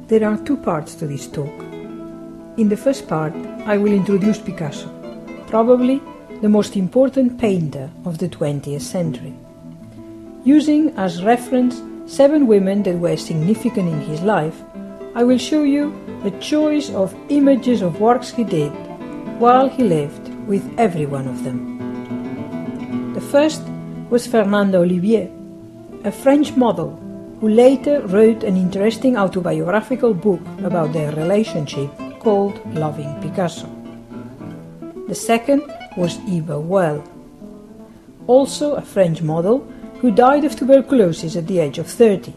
There are two parts to this talk. In the first part, I will introduce Picasso, probably the most important painter of the 20th century. Using as reference 7 women that were significant in his life, I will show you a choice of images of works he did while he lived with every one of them. The first was Fernande Olivier, a French model who later wrote an interesting autobiographical book about their relationship called Loving Picasso. The second was Eva Well, also a French model who died of tuberculosis at the age of 30.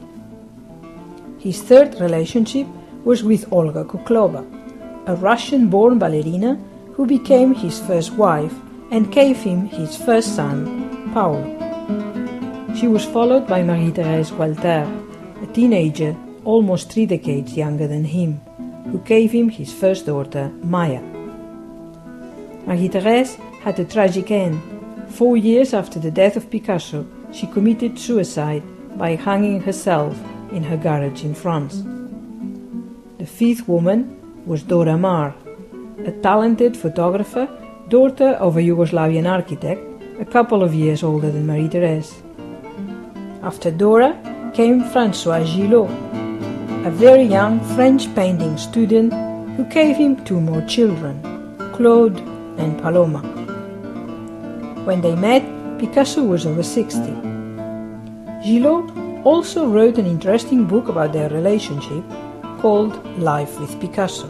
His third relationship was with Olga Kuklova, a Russian-born ballerina who became his first wife and gave him his first son, Paolo. She was followed by Marie-Thérèse Walter, a teenager almost 3 decades younger than him, who gave him his first daughter, Maya. Marie-Thérèse had a tragic end. 4 years after the death of Picasso, she committed suicide by hanging herself in her garage in France. The 5th woman was Dora Maar, a talented photographer, daughter of a Yugoslavian architect, a couple of years older than Marie-Thérèse. After Dora came François Gillot, a very young French painting student who gave him 2 more children, Claude and Paloma. When they met, Picasso was over 60. Gillot also wrote an interesting book about their relationship called Life with Picasso.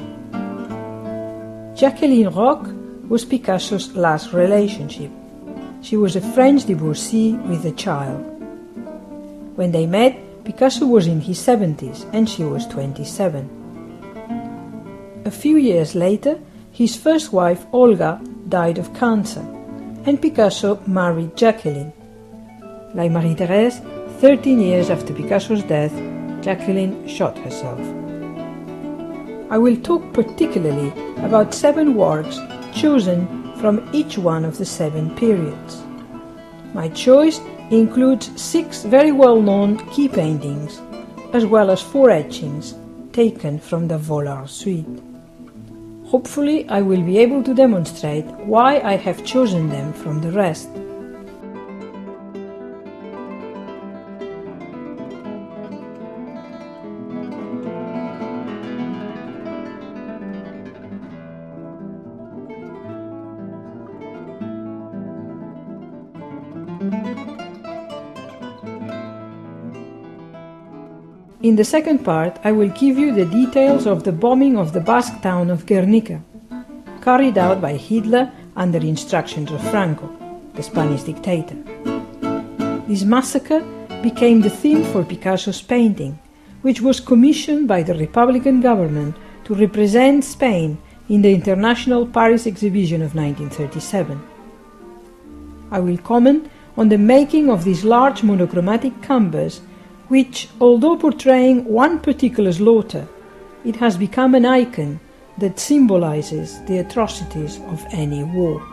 Jacqueline Roch was Picasso's last relationship. She was a French divorcee with a child. When they met, Picasso was in his 70s and she was 27. A few years later, his first wife, Olga, died of cancer, and Picasso married Jacqueline. Like Marie-Thérèse, 13 years after Picasso's death, Jacqueline shot herself. I will talk particularly about 7 works chosen from each one of the 7 periods. My choice includes 6 very well-known key paintings, as well as 4 etchings taken from the Vollard suite. Hopefully, I will be able to demonstrate why I have chosen them from the rest. In the second part, I will give you the details of the bombing of the Basque town of Guernica, carried out by Hitler under instructions of Franco, the Spanish dictator. This massacre became the theme for Picasso's painting, which was commissioned by the Republican government to represent Spain in the International Paris Exhibition of 1937. I will comment on the making of this large monochromatic canvas, which, although portraying one particular slaughter, it has become an icon that symbolizes the atrocities of any war.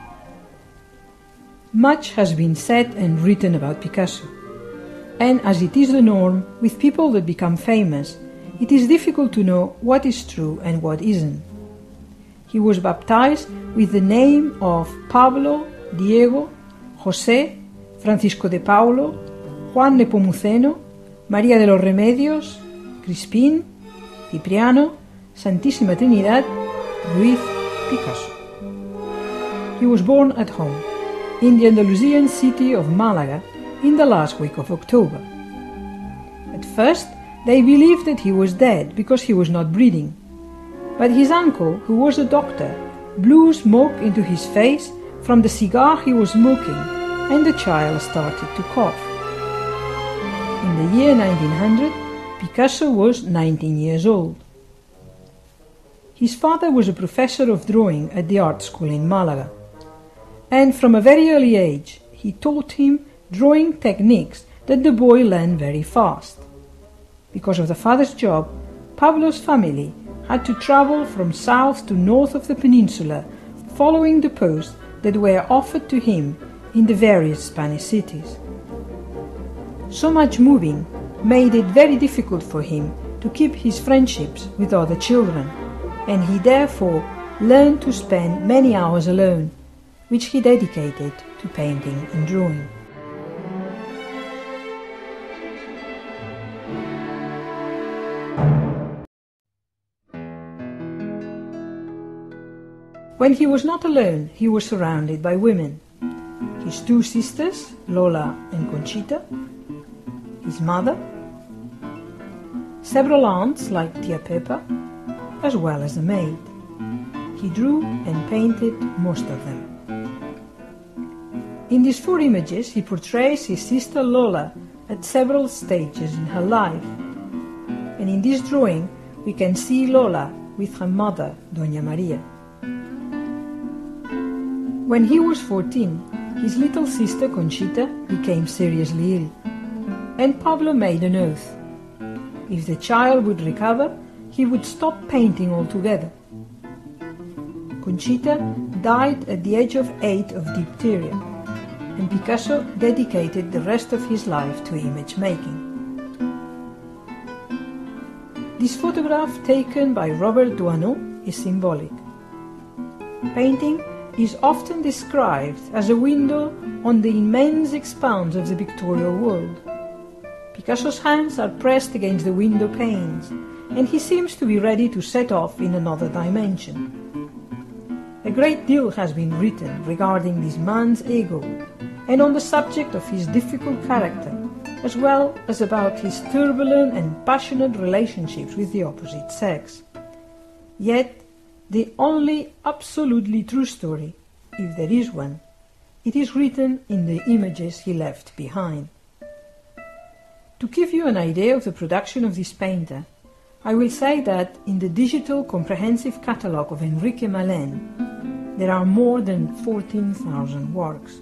Much has been said and written about Picasso, and as it is the norm with people that become famous, it is difficult to know what is true and what isn't. He was baptized with the name of Pablo, Diego, José, Francisco de Paulo, Juan Nepomuceno, María de los Remedios, Crispín, Cipriano, Santísima Trinidad, Ruiz, Picasso. He was born at home, in the Andalusian city of Málaga, in the last week of October. At first, they believed that he was dead because he was not breathing. But his uncle, who was a doctor, blew smoke into his face from the cigar he was smoking, and the child started to cough. In the year 1900, Picasso was 19 years old. His father was a professor of drawing at the art school in Málaga, and from a very early age he taught him drawing techniques that the boy learned very fast. Because of the father's job, Pablo's family had to travel from south to north of the peninsula, following the posts that were offered to him in the various Spanish cities. So much moving made it very difficult for him to keep his friendships with other children, and he therefore learned to spend many hours alone, which he dedicated to painting and drawing. When he was not alone, he was surrounded by women. His two sisters, Lola and Conchita, his mother, several aunts like Tia Pepa, as well as a maid. He drew and painted most of them. In these 4 images, he portrays his sister Lola at several stages in her life. And in this drawing, we can see Lola with her mother, Doña Maria. When he was 14, his little sister Conchita became seriously ill, and Pablo made an oath. If the child would recover, he would stop painting altogether. Conchita died at the age of 8 of diphtheria, and Picasso dedicated the rest of his life to image making. This photograph, taken by Robert Doisneau, is symbolic. Painting is often described as a window on the immense expanse of the pictorial world. Picasso's hands are pressed against the window panes, and he seems to be ready to set off in another dimension. A great deal has been written regarding this man's ego and on the subject of his difficult character, as well as about his turbulent and passionate relationships with the opposite sex. Yet, the only absolutely true story, if there is one, it is written in the images he left behind. To give you an idea of the production of this painter, I will say that in the digital comprehensive catalogue of Enrique Mallen, there are more than 14,000 works.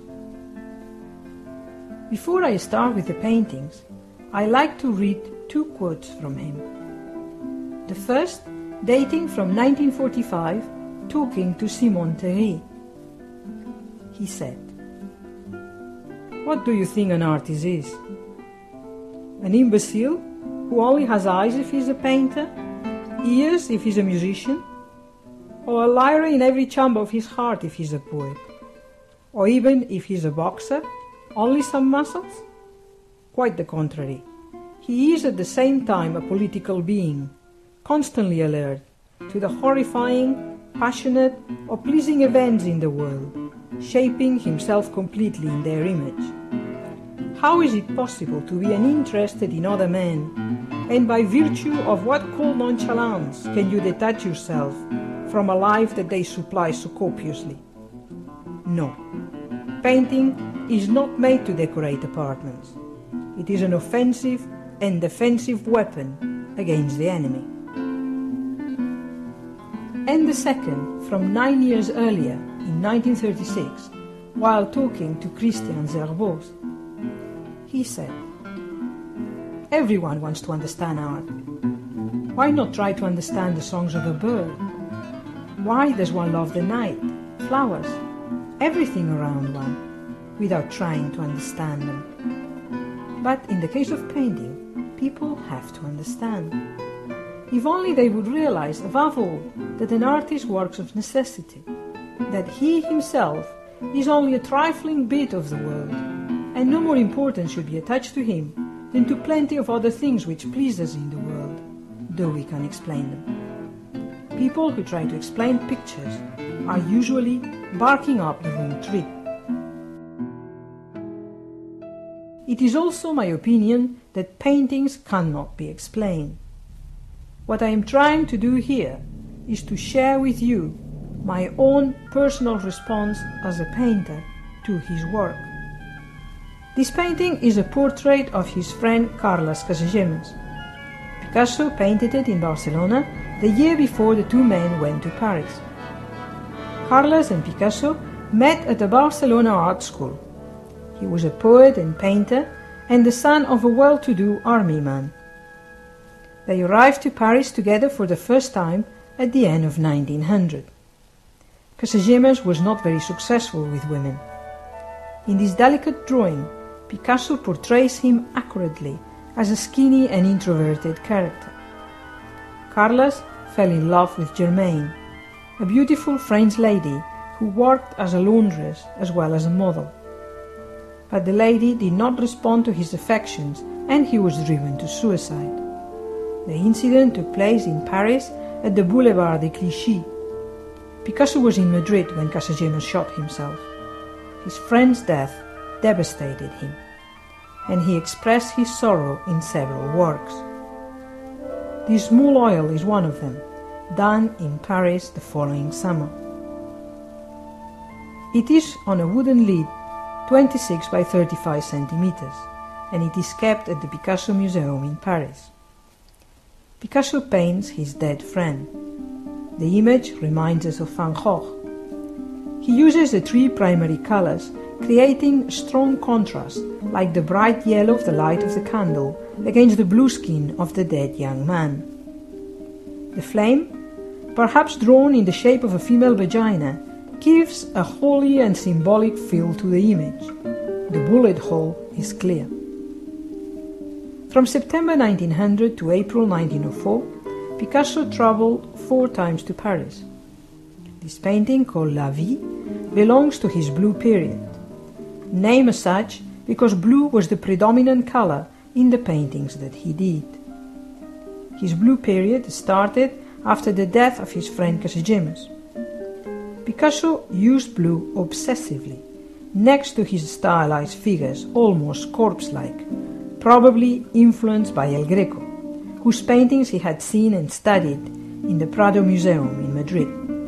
Before I start with the paintings, I like to read 2 quotes from him. The first, dating from 1945, talking to Simon Terry. He said, "What do you think an artist is? An imbecile who only has eyes if he's a painter, ears if he's a musician, or a liar in every chamber of his heart if he's a poet? Or even if he's a boxer, only some muscles? Quite the contrary. He is at the same time a political being, constantly alert to the horrifying, passionate, or pleasing events in the world, shaping himself completely in their image. How is it possible to be uninterested in other men, and by virtue of what cold nonchalance can you detach yourself from a life that they supply so copiously? No, painting is not made to decorate apartments. It is an offensive and defensive weapon against the enemy." And the second, from 9 years earlier, in 1936, while talking to Christian Zerbos, he said, "Everyone wants to understand art. Why not try to understand the songs of a bird? Why does one love the night, flowers, everything around one, without trying to understand them? But in the case of painting, people have to understand. If only they would realize, above all, that an artist works of necessity, that he himself is only a trifling bit of the world, and no more importance should be attached to him than to plenty of other things which please us in the world, though we can explain them. People who try to explain pictures are usually barking up the wrong tree." It is also my opinion that paintings cannot be explained. What I am trying to do here is to share with you my own personal response as a painter to his work. This painting is a portrait of his friend Carles Casagemas. Picasso painted it in Barcelona the year before the 2 men went to Paris. Carles and Picasso met at the Barcelona Art School. He was a poet and painter and the son of a well-to-do army man. They arrived to Paris together for the first time at the end of 1900. Casagemas was not very successful with women. In this delicate drawing, Picasso portrays him accurately as a skinny and introverted character. Carlos fell in love with Germaine, a beautiful French lady who worked as a laundress as well as a model. But the lady did not respond to his affections and he was driven to suicide. The incident took place in Paris at the Boulevard de Clichy. Picasso was in Madrid when Casagemas shot himself. His friend's death devastated him, and he expressed his sorrow in several works. This small oil is one of them, done in Paris the following summer. It is on a wooden lid 26 by 35 centimeters, and it is kept at the Picasso Museum in Paris. Picasso paints his dead friend. The image reminds us of Van Gogh. He uses the three primary colors, creating strong contrast, like the bright yellow of the light of the candle against the blue skin of the dead young man. The flame, perhaps drawn in the shape of a female vagina, gives a holy and symbolic feel to the image. The bullet hole is clear. From September 1900 to April 1904, Picasso traveled 4 times to Paris. This painting, called La Vie, belongs to his blue period, named as such because blue was the predominant color in the paintings that he did. His blue period started after the death of his friend Casagemas. Picasso used blue obsessively, next to his stylized figures, almost corpse-like, probably influenced by El Greco, whose paintings he had seen and studied in the Prado Museum in Madrid.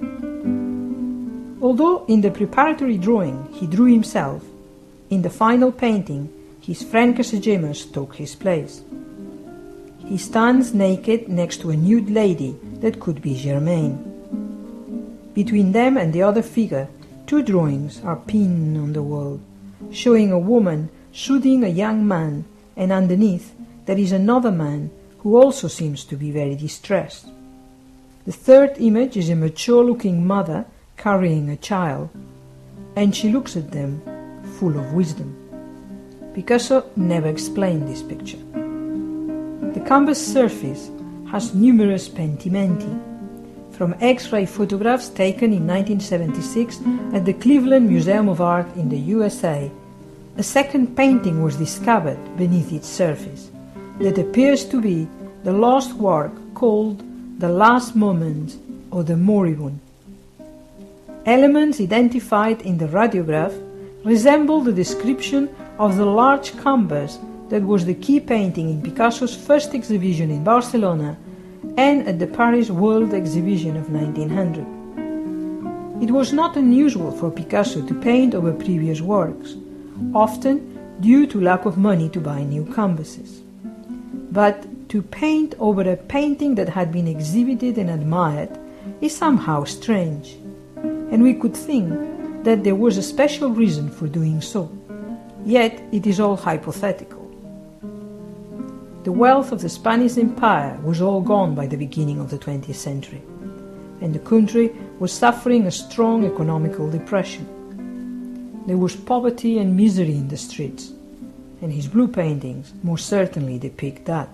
Although in the preparatory drawing he drew himself, in the final painting his friend Casagemas took his place. He stands naked next to a nude lady that could be Germaine. Between them and the other figure, 2 drawings are pinned on the wall, showing a woman soothing a young man, and underneath there is another man who also seems to be very distressed. The third image is a mature-looking mother carrying a child, and she looks at them full of wisdom. Picasso never explained this picture. The canvas surface has numerous pentimenti, from X-ray photographs taken in 1976 at the Cleveland Museum of Art in the USA. A second painting was discovered beneath its surface that appears to be the lost work called The Last Moment or The Moribund. Elements identified in the radiograph resemble the description of the large canvas that was the key painting in Picasso's first exhibition in Barcelona and at the Paris World Exhibition of 1900. It was not unusual for Picasso to paint over previous works, often due to lack of money to buy new canvases. But to paint over a painting that had been exhibited and admired is somehow strange, and we could think that there was a special reason for doing so. Yet it is all hypothetical. The wealth of the Spanish Empire was all gone by the beginning of the 20th century, and the country was suffering a strong economical depression. There was poverty and misery in the streets, and his blue paintings most certainly depict that.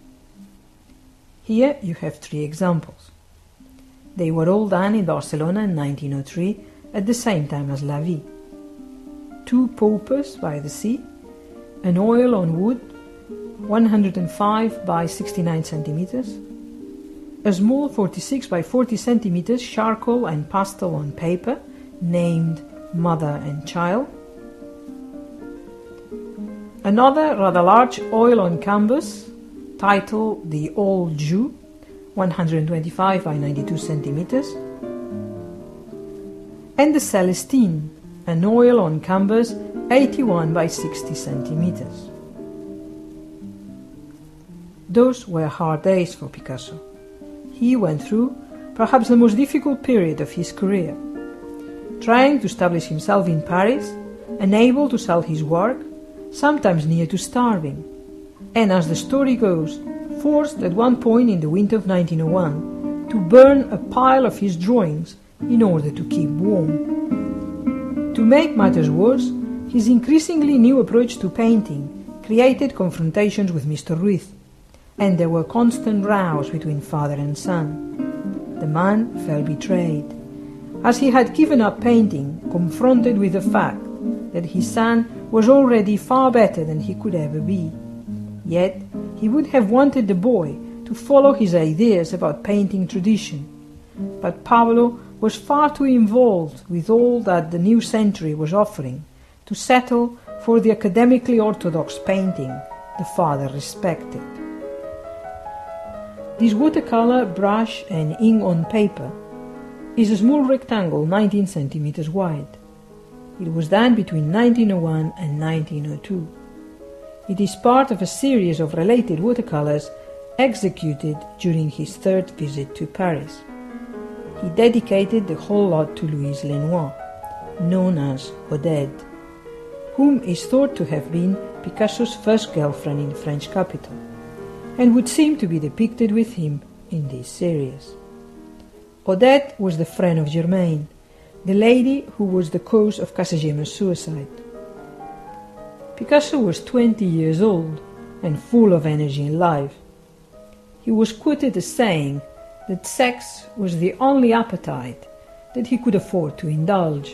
Here you have 3 examples. They were all done in Barcelona in 1903 at the same time as La Vie. 2 paupers by the sea, an oil on wood 105 by 69 centimeters, a small 46 by 40 centimeters charcoal and pastel on paper named Mother and Child, another rather large oil on canvas titled The Old Jew 125 by 92 centimeters, and the Celestine, an oil on canvas 81 by 60 centimeters. Those were hard days for Picasso. He went through perhaps the most difficult period of his career, trying to establish himself in Paris, unable to sell his work, sometimes near to starving, and as the story goes, forced at one point in the winter of 1901 to burn a pile of his drawings in order to keep warm. To make matters worse, his increasingly new approach to painting created confrontations with Mr. Ruiz, and there were constant rows between father and son. The man felt betrayed, as he had given up painting, confronted with the fact that his son was already far better than he could ever be. Yet he would have wanted the boy to follow his ideas about painting tradition. But Pablo was far too involved with all that the new century was offering to settle for the academically orthodox painting the father respected. This watercolor, brush and ink on paper is a small rectangle 19 centimeters wide. It was done between 1901 and 1902. It is part of a series of related watercolors executed during his third visit to Paris. He dedicated the whole lot to Louise Lenoir, known as Odette, whom is thought to have been Picasso's first girlfriend in the French capital, and would seem to be depicted with him in this series. Odette was the friend of Germaine, the lady who was the cause of Casagemo's suicide. Picasso was 20 years old and full of energy and life. He was quoted as saying that sex was the only appetite that he could afford to indulge.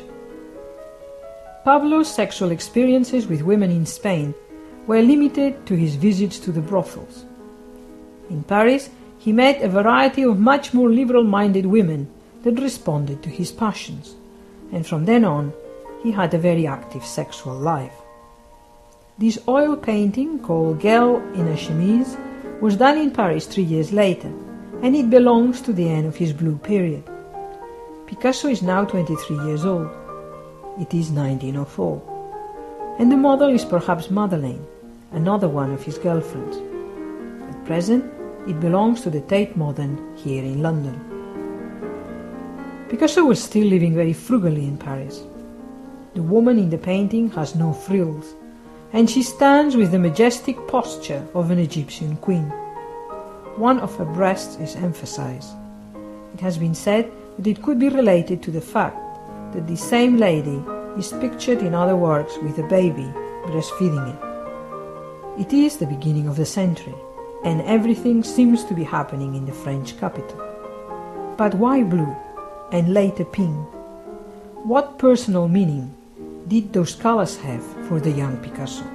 Pablo's sexual experiences with women in Spain were limited to his visits to the brothels. In Paris, he met a variety of much more liberal-minded women that responded to his passions, and from then on, he had a very active sexual life. This oil painting, called Girl in a Chemise, was done in Paris 3 years later, and it belongs to the end of his blue period. Picasso is now 23 years old. It is 1904, and the model is perhaps Mallen, another one of his girlfriends. At present, it belongs to the Tate Modern here in London. Picasso was still living very frugally in Paris. The woman in the painting has no frills, and she stands with the majestic posture of an Egyptian queen. One of her breasts is emphasized. It has been said that it could be related to the fact that the same lady is pictured in other works with a baby breastfeeding it. It is the beginning of the century, and everything seems to be happening in the French capital. But why blue, and later pink? What personal meaning did those colors have for the young Picasso?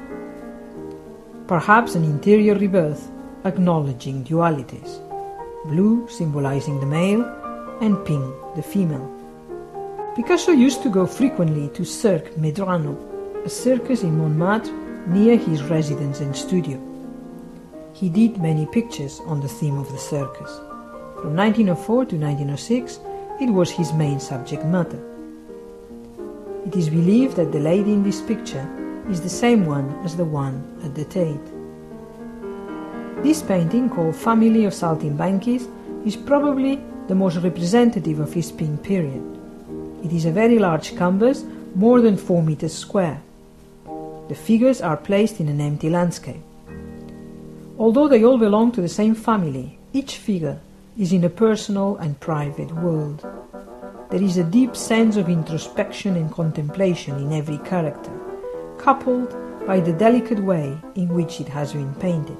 Perhaps an interior rebirth acknowledging dualities, blue symbolizing the male and pink the female. Picasso used to go frequently to Cirque Medrano, a circus in Montmartre near his residence and studio. He did many pictures on the theme of the circus. From 1904 to 1906, it was his main subject matter. It is believed that the lady in this picture is the same one as the one at the Tate. This painting, called Family of Saltimbanquis, is probably the most representative of his pink period. It is a very large canvas, more than 4 meters square. The figures are placed in an empty landscape. Although they all belong to the same family, each figure is in a personal and private world. There is a deep sense of introspection and contemplation in every character, coupled by the delicate way in which it has been painted.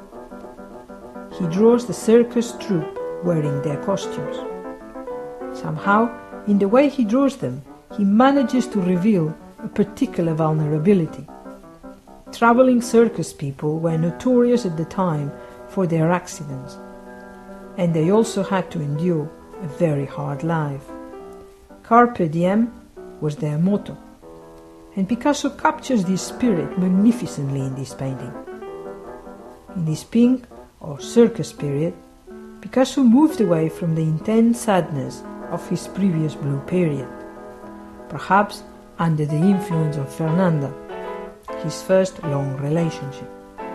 He draws the circus troupe wearing their costumes. Somehow, in the way he draws them, he manages to reveal a particular vulnerability. Traveling circus people were notorious at the time for their accidents, and they also had to endure a very hard life. Carpe diem was their motto, and Picasso captures this spirit magnificently in this painting. In this pink or circus period, Picasso moved away from the intense sadness of his previous blue period, perhaps under the influence of Fernanda, his first long relationship.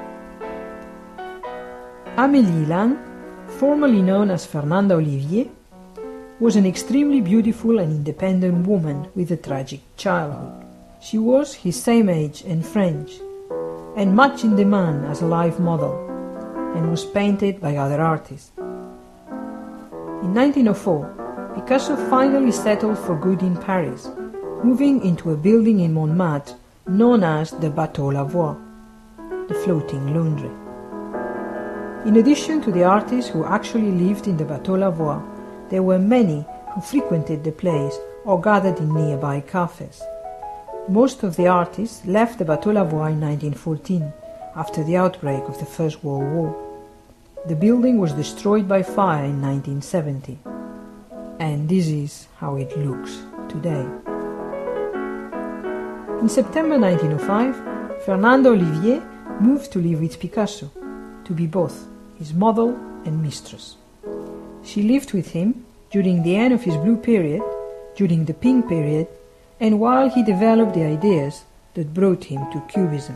Amélie Lang, formerly known as Fernanda Olivier, was an extremely beautiful and independent woman with a tragic childhood. She was his same age and French, and much in demand as a life model, and was painted by other artists. In 1904, Picasso finally settled for good in Paris, moving into a building in Montmartre known as the Bateau Lavoie, the floating laundry. In addition to the artists who actually lived in the Bateau Lavoie, there were many who frequented the place or gathered in nearby cafes. Most of the artists left the Bateau Lavoie in 1914, after the outbreak of the First World War. The building was destroyed by fire in 1970, and this is how it looks today. In September 1905, Fernanda Olivier moved to live with Picasso, to be both his model and mistress. She lived with him during the end of his blue period, during the pink period, and while he developed the ideas that brought him to Cubism.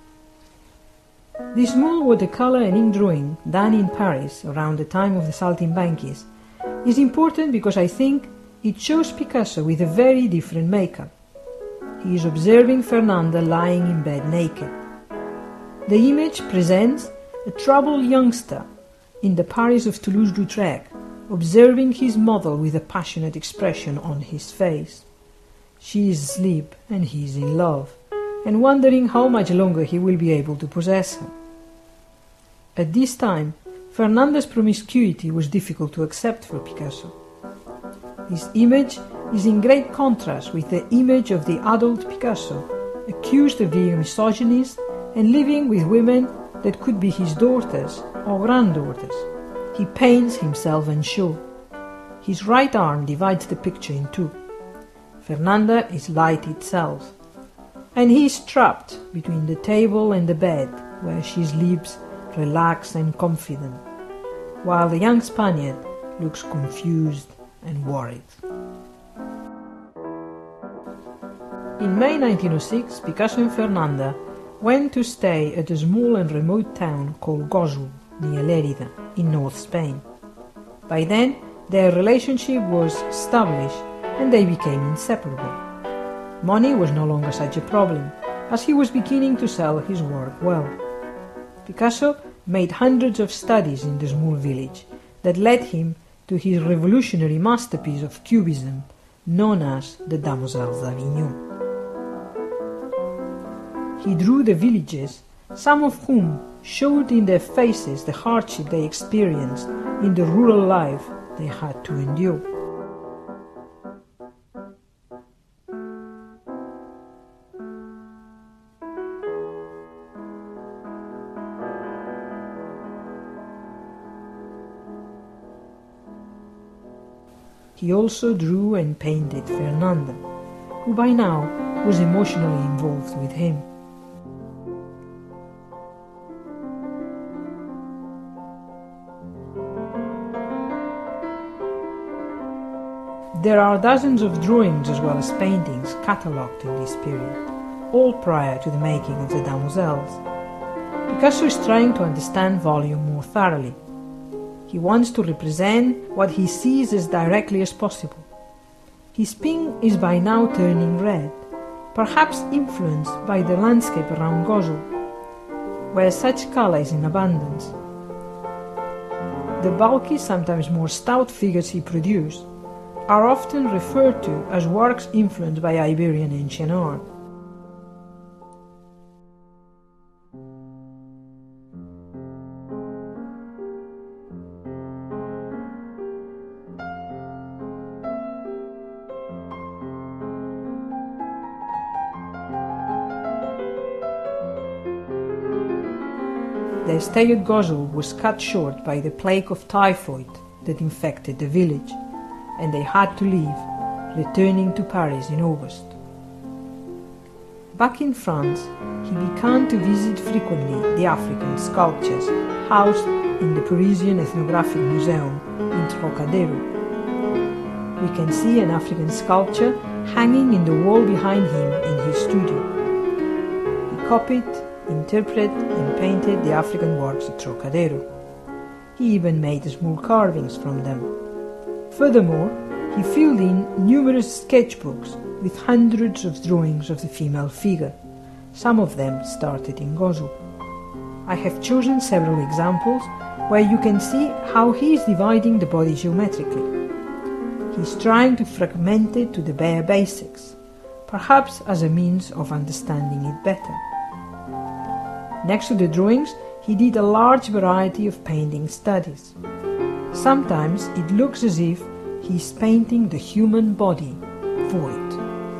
This small watercolor and ink drawing done in Paris around the time of the Saltimbanquis is important because I think it shows Picasso with a very different makeup. He is observing Fernanda lying in bed naked. The image presents a troubled youngster in the Paris of Toulouse-Lautrec, observing his model with a passionate expression on his face. She is asleep and he is in love, and wondering how much longer he will be able to possess her. At this time, Fernanda's promiscuity was difficult to accept for Picasso. This image is in great contrast with the image of the adult Picasso, accused of being a misogynist and living with women that could be his daughters or granddaughters. He paints himself unsure. His right arm divides the picture in two. Fernanda is light itself, and he is trapped between the table and the bed, where she sleeps relaxed and confident, while the young Spaniard looks confused and worried. In May 1906, Picasso and Fernanda went to stay at a small and remote town called Gósol, near Lérida, in North Spain. By then, their relationship was established and they became inseparable. Money was no longer such a problem, as he was beginning to sell his work well. Picasso made hundreds of studies in the small village that led him to his revolutionary masterpiece of Cubism, known as the Demoiselles d'Avignon. He drew the villagers, some of whom showed in their faces the hardship they experienced in the rural life they had to endure. He also drew and painted Fernanda, who by now was emotionally involved with him. There are dozens of drawings as well as paintings catalogued in this period, all prior to the making of the Demoiselles. Picasso is trying to understand volume more thoroughly. He wants to represent what he sees as directly as possible. His pink is by now turning red, perhaps influenced by the landscape around Gósol, where such color is in abundance. The bulky, sometimes more stout figures he produced are often referred to as works influenced by Iberian ancient art. Their stay at Gósol was cut short by the plague of typhoid that infected the village, and they had to leave, returning to Paris in August. Back in France, he began to visit frequently the African sculptures housed in the Parisian Ethnographic Museum in Trocadero. We can see an African sculpture hanging in the wall behind him in his studio. He copied, interpreted and painted the African works at Trocadero. He even made small carvings from them. Furthermore, he filled in numerous sketchbooks with hundreds of drawings of the female figure. Some of them started in Gósol. I have chosen several examples where you can see how he is dividing the body geometrically. He is trying to fragment it to the bare basics, perhaps as a means of understanding it better. Next to the drawings, he did a large variety of painting studies. Sometimes it looks as if he is painting the human body for it.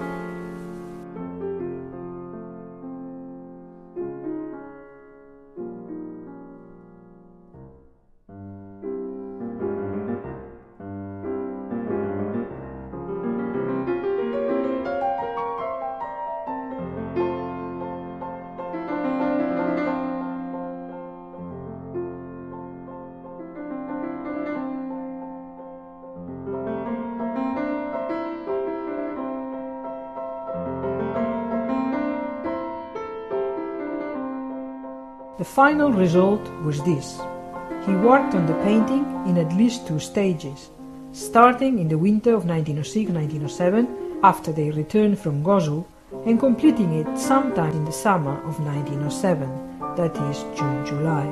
The final result was this. He worked on the painting in at least 2 stages, starting in the winter of 1906-1907 after they returned from Gozo, and completing it sometime in the summer of 1907, that is June-July.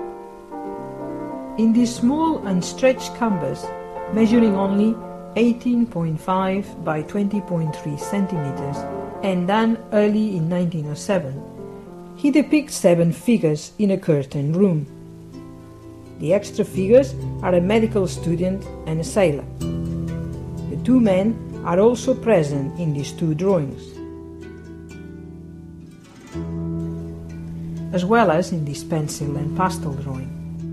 In this small and stretched canvas, measuring only 18.5 by 20.3 centimeters, and done early in 1907, he depicts 7 figures in a curtained room. The extra figures are a medical student and a sailor. The 2 men are also present in these 2 drawings, as well as in this pencil and pastel drawing.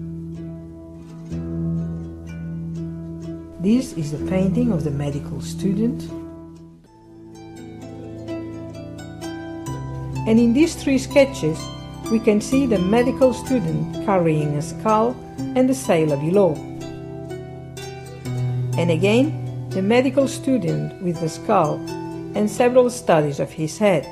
This is the painting of the medical student, and in these 3 sketches we can see the medical student carrying a skull and the sailor below, and again the medical student with the skull and several studies of his head.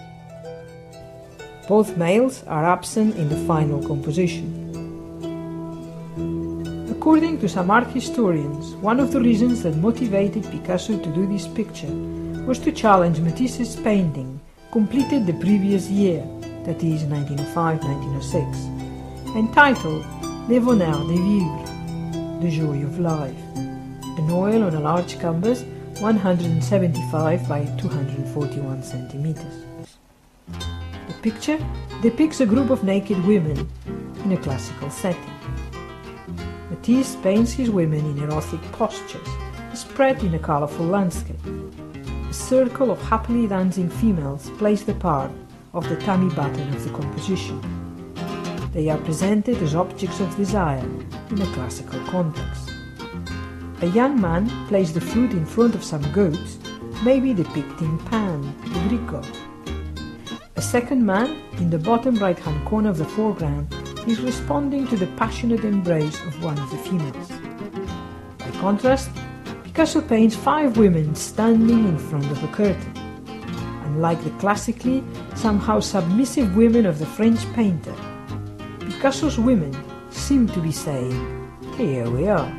Both males are absent in the final composition. According to some art historians, one of the reasons that motivated Picasso to do this picture was to challenge Matisse's painting completed the previous year, that is 1905-1906, entitled Le Bonheur de Vivre, The Joy of Life, an oil on a large canvas 175 by 241 centimeters. The picture depicts a group of naked women in a classical setting. Matisse paints his women in erotic postures, spread in a colorful landscape. A circle of happily dancing females plays the part of the tummy button of the composition. They are presented as objects of desire in a classical context. A young man plays the flute in front of some goats, maybe depicting Pan, the Greek god. A second man, in the bottom right-hand corner of the foreground, is responding to the passionate embrace of one of the females. By contrast, Picasso paints 5 women standing in front of a curtain. Unlike the classically, somehow submissive women of the French painter, Picasso's women seem to be saying, "Here we are."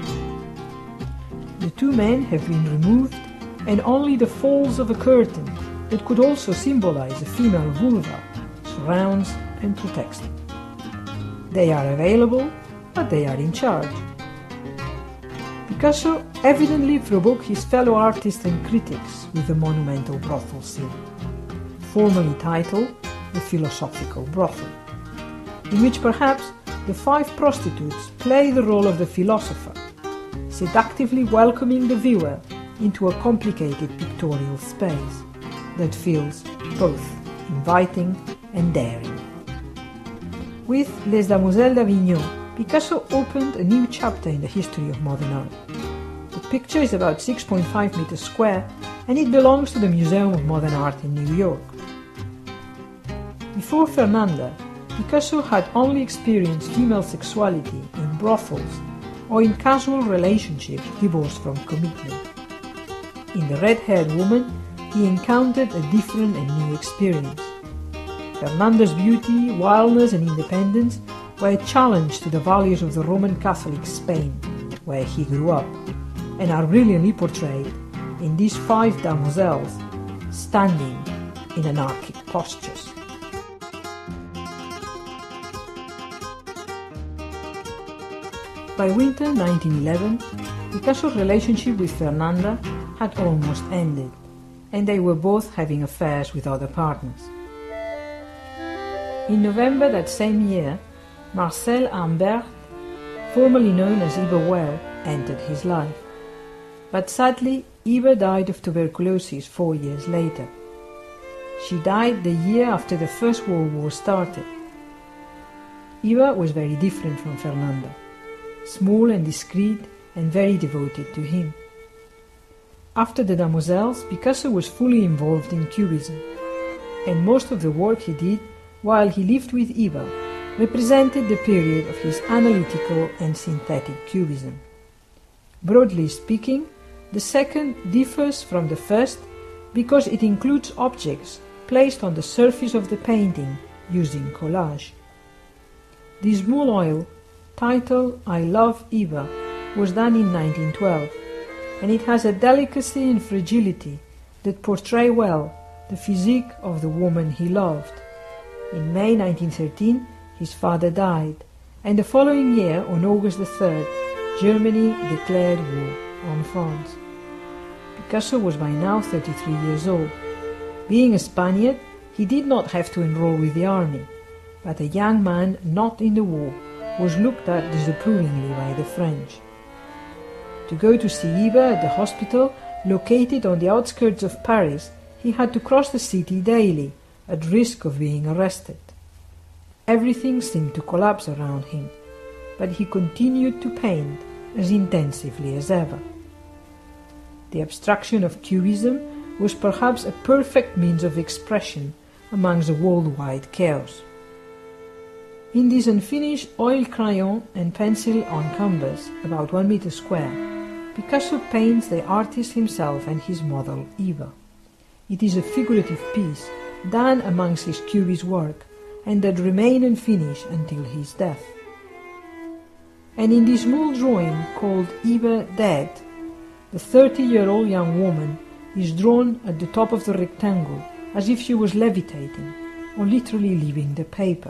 The 2 men have been removed, and only the folds of a curtain that could also symbolize a female vulva surrounds and protects them. They are available, but they are in charge. Picasso evidently provoked his fellow artists and critics with the monumental brothel scene, formerly titled The Philosophical Brothel, in which perhaps the 5 prostitutes play the role of the philosopher, seductively welcoming the viewer into a complicated pictorial space that feels both inviting and daring. With Les Demoiselles d'Avignon, Picasso opened a new chapter in the history of modern art. The picture is about 6.5 meters square, and it belongs to the Museum of Modern Art in New York. Before Fernanda, Picasso had only experienced female sexuality in brothels or in casual relationships divorced from commitment. In The Red-Haired Woman, he encountered a different and new experience. Fernanda's beauty, wildness and independence were a challenge to the values of the Roman Catholic Spain, where he grew up, and are brilliantly portrayed in these 5 demoiselles standing in anarchic postures. By winter 1911, Picasso's relationship with Fernanda had almost ended, and they were both having affairs with other partners. In November that same year, Marcel Ambert, formerly known as Iber Well, entered his life. But sadly, Iber died of tuberculosis 4 years later. She died the year after the First World War started. Iber was very different from Fernanda, small and discreet and very devoted to him. After the Damoiselles, Picasso was fully involved in Cubism, and most of the work he did while he lived with Iber represented the period of his analytical and synthetic Cubism. Broadly speaking, the second differs from the first because it includes objects placed on the surface of the painting using collage. This small oil, titled I Love Iber, was done in 1912, and it has a delicacy and fragility that portray well the physique of the woman he loved. In May 1913, his father died, and the following year, on August 3rd, Germany declared war on France. Picasso was by now 33 years old. Being a Spaniard, he did not have to enroll with the army, but a young man not in the war was looked at disapprovingly by the French. To go to see Iber at the hospital, located on the outskirts of Paris, he had to cross the city daily, at risk of being arrested. Everything seemed to collapse around him, but he continued to paint as intensively as ever. The abstraction of Cubism was perhaps a perfect means of expression amongst the worldwide chaos. In this unfinished oil crayon and pencil on canvas, about 1 meter square, Picasso paints the artist himself and his model, Iber. It is a figurative piece, done amongst his Cubist work, and that remained unfinished until his death. And in this small drawing called Iber Dead, the 30-year-old young woman is drawn at the top of the rectangle as if she was levitating, or literally leaving the paper.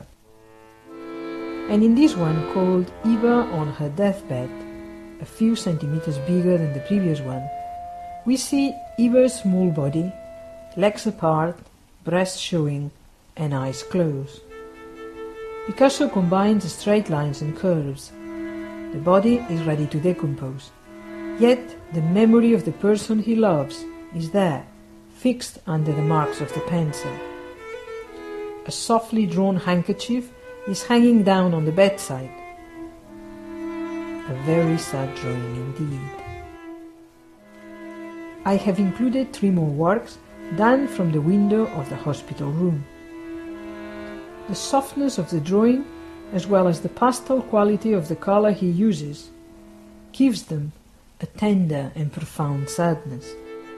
And in this one called Iber on her deathbed, a few centimeters bigger than the previous one, we see Iber's small body, legs apart, breasts showing, and eyes closed. Picasso combines straight lines and curves. The body is ready to decompose, yet the memory of the person he loves is there, fixed under the marks of the pencil. A softly drawn handkerchief is hanging down on the bedside. A very sad drawing indeed. I have included 3 more works done from the window of the hospital room. The softness of the drawing, as well as the pastel quality of the color he uses, gives them a tender and profound sadness.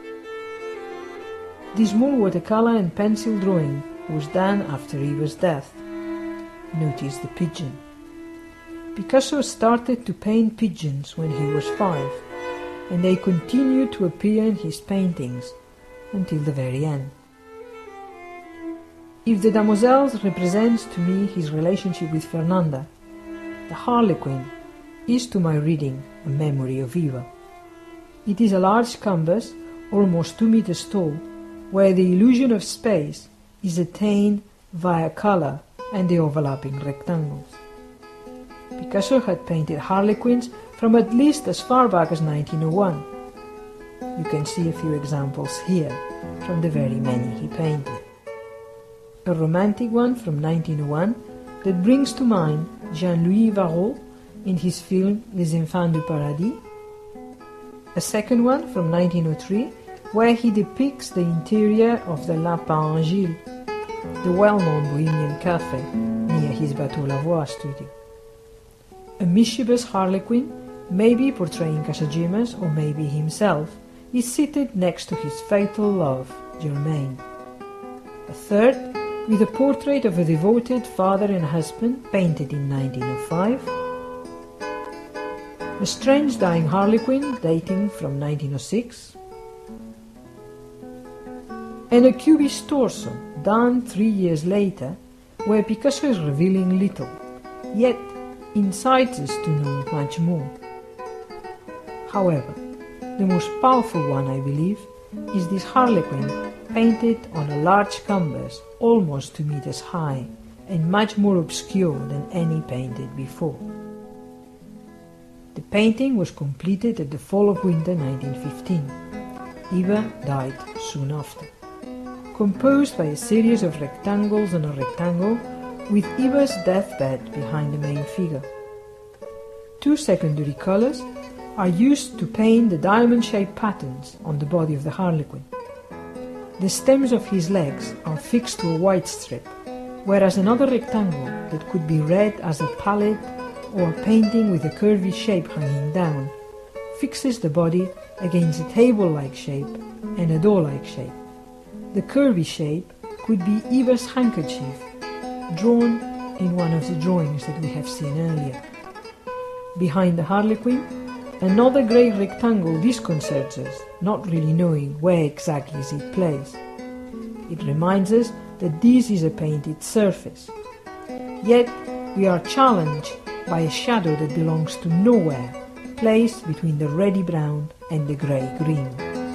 This small watercolor and pencil drawing was done after Iber's death. Notice the pigeon. Picasso started to paint pigeons when he was 5, and they continued to appear in his paintings until the very end. If the Damoiselles represents to me his relationship with Fernanda, the Harlequin is to my reading a memory of Iber. It is a large canvas, almost 2 meters tall, where the illusion of space is attained via color and the overlapping rectangles. Picasso had painted harlequins from at least as far back as 1901. You can see a few examples here from the very many he painted. A romantic one from 1901 that brings to mind Jean-Louis Varro in his film Les Enfants du Paradis. A second one from 1903 where he depicts the interior of the Lapin Gilles, the well-known Bohemian cafe near his Bateau Lavoie studio. A mischievous harlequin, maybe portraying Casagemas or maybe himself, is seated next to his fatal love, Germaine. A third, with a portrait of a devoted father and husband painted in 1905. A strange dying harlequin dating from 1906. And a Cubist torso done 3 years later, where Picasso is revealing little, yet incites us to know much more. However, the most powerful one, I believe, is this harlequin painted on a large canvas almost 2 meters high and much more obscure than any painted before. The painting was completed at the fall of winter 1915. Iber died soon after. Composed by a series of rectangles on a rectangle, with Iber's deathbed behind the main figure. Two secondary colors are used to paint the diamond-shaped patterns on the body of the Harlequin. The stems of his legs are fixed to a white strip, whereas another rectangle that could be read as a palette or a painting with a curvy shape hanging down fixes the body against a table-like shape and a door-like shape. The curvy shape could be Iber's handkerchief, drawn in one of the drawings that we have seen earlier. Behind the Harlequin, another grey rectangle disconcerts us, not really knowing where exactly is it placed. It reminds us that this is a painted surface. Yet we are challenged by a shadow that belongs to nowhere, placed between the reddy brown and the grey-green.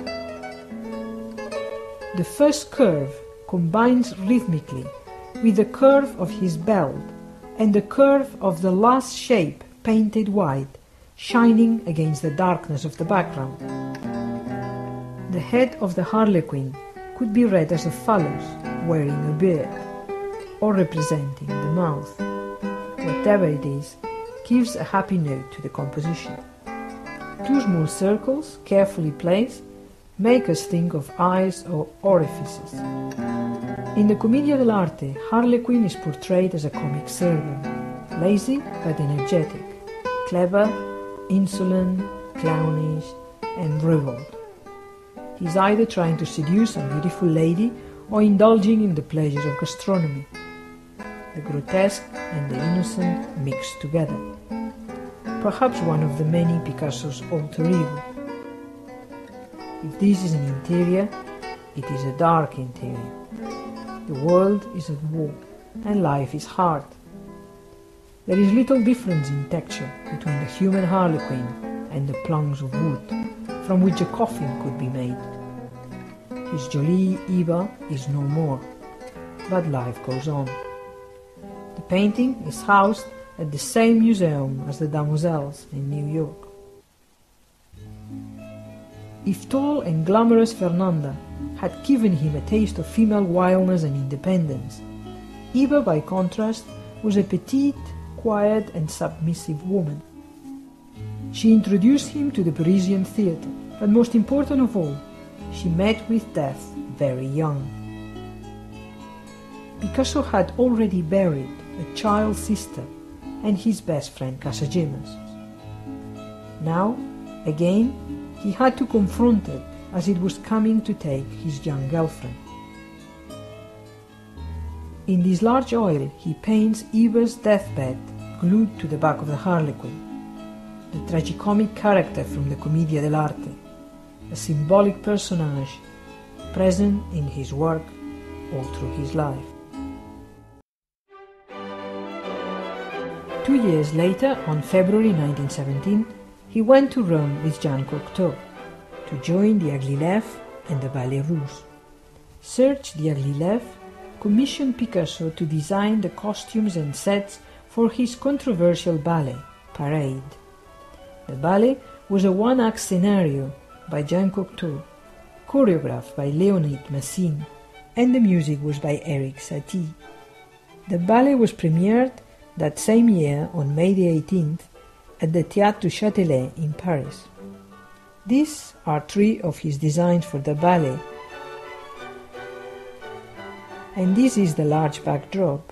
The first curve combines rhythmically with the curve of his belt and the curve of the last shape painted white, shining against the darkness of the background. The head of the Harlequin could be read as follows, wearing a beard, or representing the mouth. Whatever it is, gives a happy note to the composition. Two small circles, carefully placed, make us think of eyes or orifices. In the Commedia dell'arte, Harlequin is portrayed as a comic servant, lazy but energetic, clever, insolent, clownish, and revolt. He's either trying to seduce a beautiful lady or indulging in the pleasures of gastronomy. The grotesque and the innocent mixed together. Perhaps one of the many Picasso's alter ego. If this is an interior, it is a dark interior. The world is at war, and life is hard. There is little difference in texture between the human Harlequin and the planks of wood, from which a coffin could be made. His jolie Iber is no more, but life goes on. The painting is housed at the same museum as the Damoiselles in New York. If tall and glamorous Fernanda had given him a taste of female wildness and independence, Iber, by contrast, was a petite, quiet and submissive woman. She introduced him to the Parisian theatre, but most important of all, she met with death very young. Picasso had already buried a child sister and his best friend Casagemas. Now, again, he had to confront it as it was coming to take his young girlfriend. In this large oil he paints Iber's deathbed glued to the back of the Harlequin, the tragicomic character from the Commedia dell'arte, a symbolic personage present in his work all through his life. 2 years later, on February 1917, he went to Rome with Jean Cocteau to join the Diaghilev and the Ballet Russe. Serge Diaghilev commissioned Picasso to design the costumes and sets for his controversial ballet, Parade. The ballet was a one-act scenario by Jean Cocteau, choreographed by Leonid Massine, and the music was by Eric Satie. The ballet was premiered that same year on May the 18th at the Théâtre du Châtelet in Paris. These are 3 of his designs for the ballet, and this is the large backdrop.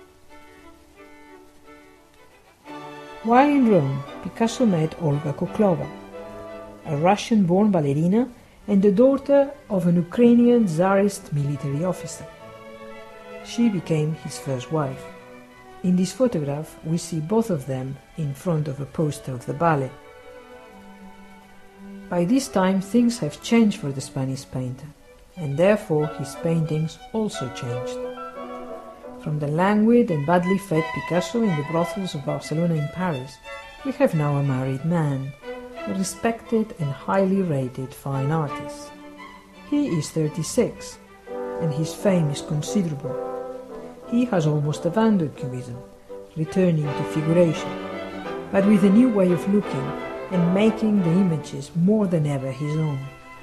While in Rome, Picasso met Olga Koklova, a Russian-born ballerina and the daughter of an Ukrainian Tsarist military officer. She became his first wife. In this photograph, we see both of them in front of a poster of the ballet. By this time, things have changed for the Spanish painter, and therefore his paintings also changed. From the languid and badly fed Picasso in the brothels of Barcelona and Paris, we have now a married man, a respected and highly rated fine artist. He is 36, and his fame is considerable. he has almost abandoned Cubism, returning to figuration, but with a new way of looking and making the images more than ever his own.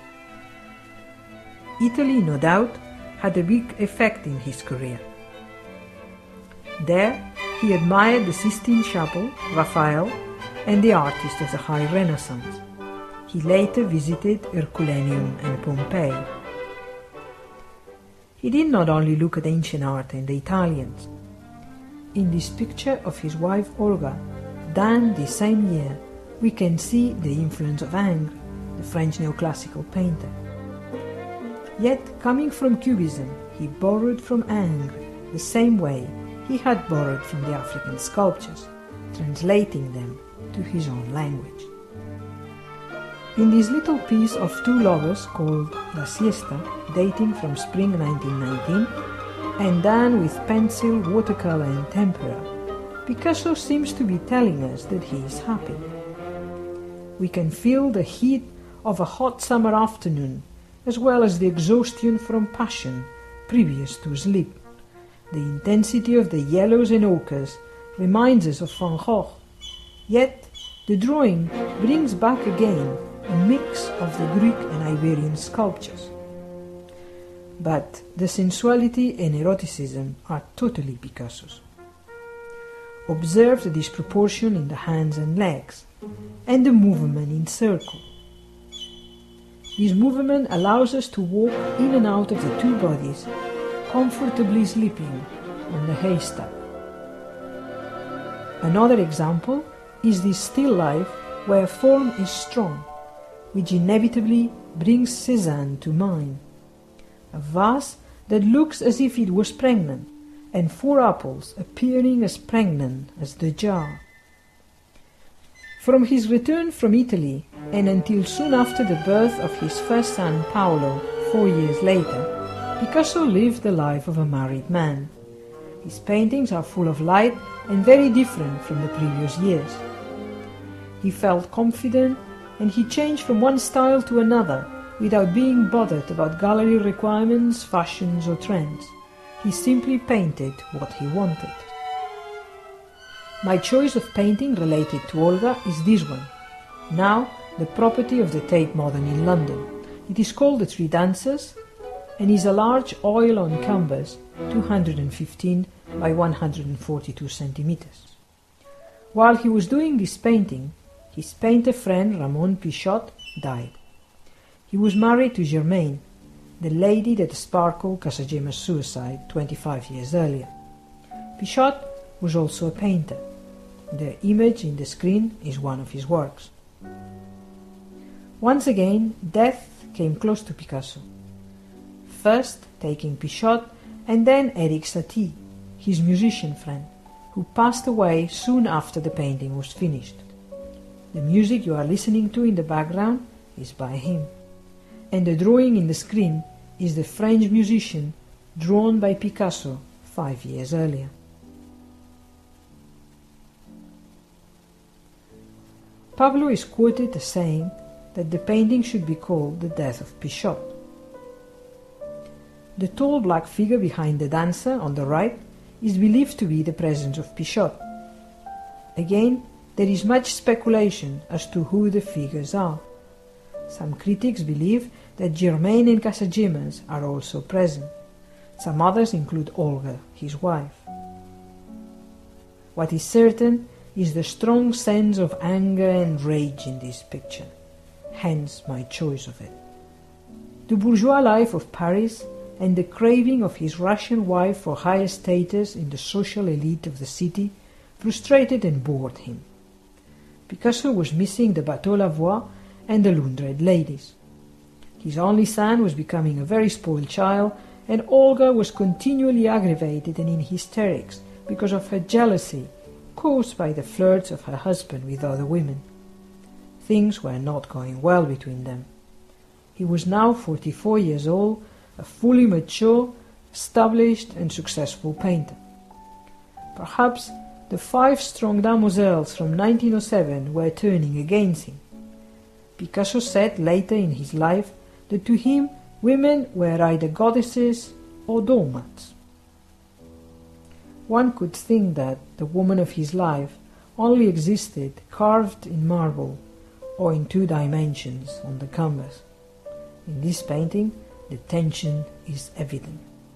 Italy, no doubt, had a big effect in his career. There, he admired the Sistine Chapel, Raphael, and the artists of the High Renaissance. He later visited Herculaneum and Pompeii. He did not only look at ancient art and the Italians. In this picture of his wife Olga, done this same year, we can see the influence of Ingres, the French neoclassical painter. Yet, coming from Cubism, he borrowed from Ingres the same way he had borrowed from the African sculptures, translating them to his own language. In this little piece of two lovers called La Siesta, dating from spring 1919, and done with pencil, watercolor and tempera, Picasso seems to be telling us that he is happy. We can feel the heat of a hot summer afternoon, as well as the exhaustion from passion previous to sleep. The intensity of the yellows and ochres reminds us of Van Gogh, yet the drawing brings back again a mix of the Greek and Iberian sculptures. But the sensuality and eroticism are totally Picasso's. Observe the disproportion in the hands and legs, and the movement in circle. This movement allows us to walk in and out of the two bodies, comfortably sleeping on the haystack. Another example is this still life where form is strong, which inevitably brings Cézanne to mind. A vase that looks as if it was pregnant, and 4 apples appearing as pregnant as the jar. From his return from Italy, and until soon after the birth of his first son Paolo 4 years later, Picasso lived the life of a married man. His paintings are full of light and very different from the previous years. He felt confident, and he changed from one style to another without being bothered about gallery requirements, fashions or trends. He simply painted what he wanted. My choice of painting related to Olga is this one, now the property of the Tate Modern in London. It is called The Three Dancers and is a large oil-on canvas, 215 by 142 centimeters. While he was doing this painting, his painter friend Ramon Pichot died. He was married to Germaine, the lady that sparkled Casagema's suicide 25 years earlier. Pichot was also a painter. The image in the screen is one of his works. Once again, death came close to Picasso. First taking Pichot, and then Éric Satie, his musician friend, who passed away soon after the painting was finished. The music you are listening to in the background is by him, and the drawing in the screen is the French musician drawn by Picasso 5 years earlier. Pablo is quoted as saying that the painting should be called The Death of Pichot. The tall black figure behind the dancer on the right is believed to be the presence of Pichot. Again, there is much speculation as to who the figures are. Some critics believe that Germaine and Casagemas are also present. Some others include Olga, his wife. What is certain is the strong sense of anger and rage in this picture, hence my choice of it. The bourgeois life of Paris and the craving of his Russian wife for higher status in the social elite of the city frustrated and bored him. Picasso was missing the Bateau Lavoie and the Lundred ladies. His only son was becoming a very spoiled child, and Olga was continually aggravated and in hysterics because of her jealousy caused by the flirts of her husband with other women. Things were not going well between them. He was now 44 years old, a fully mature, established and successful painter. Perhaps the 5 strong damoiselles from 1907 were turning against him. Picasso said later in his life that to him women were either goddesses or doormats. One could think that the woman of his life only existed carved in marble or in 2 dimensions on the canvas. In this painting, the tension is evident.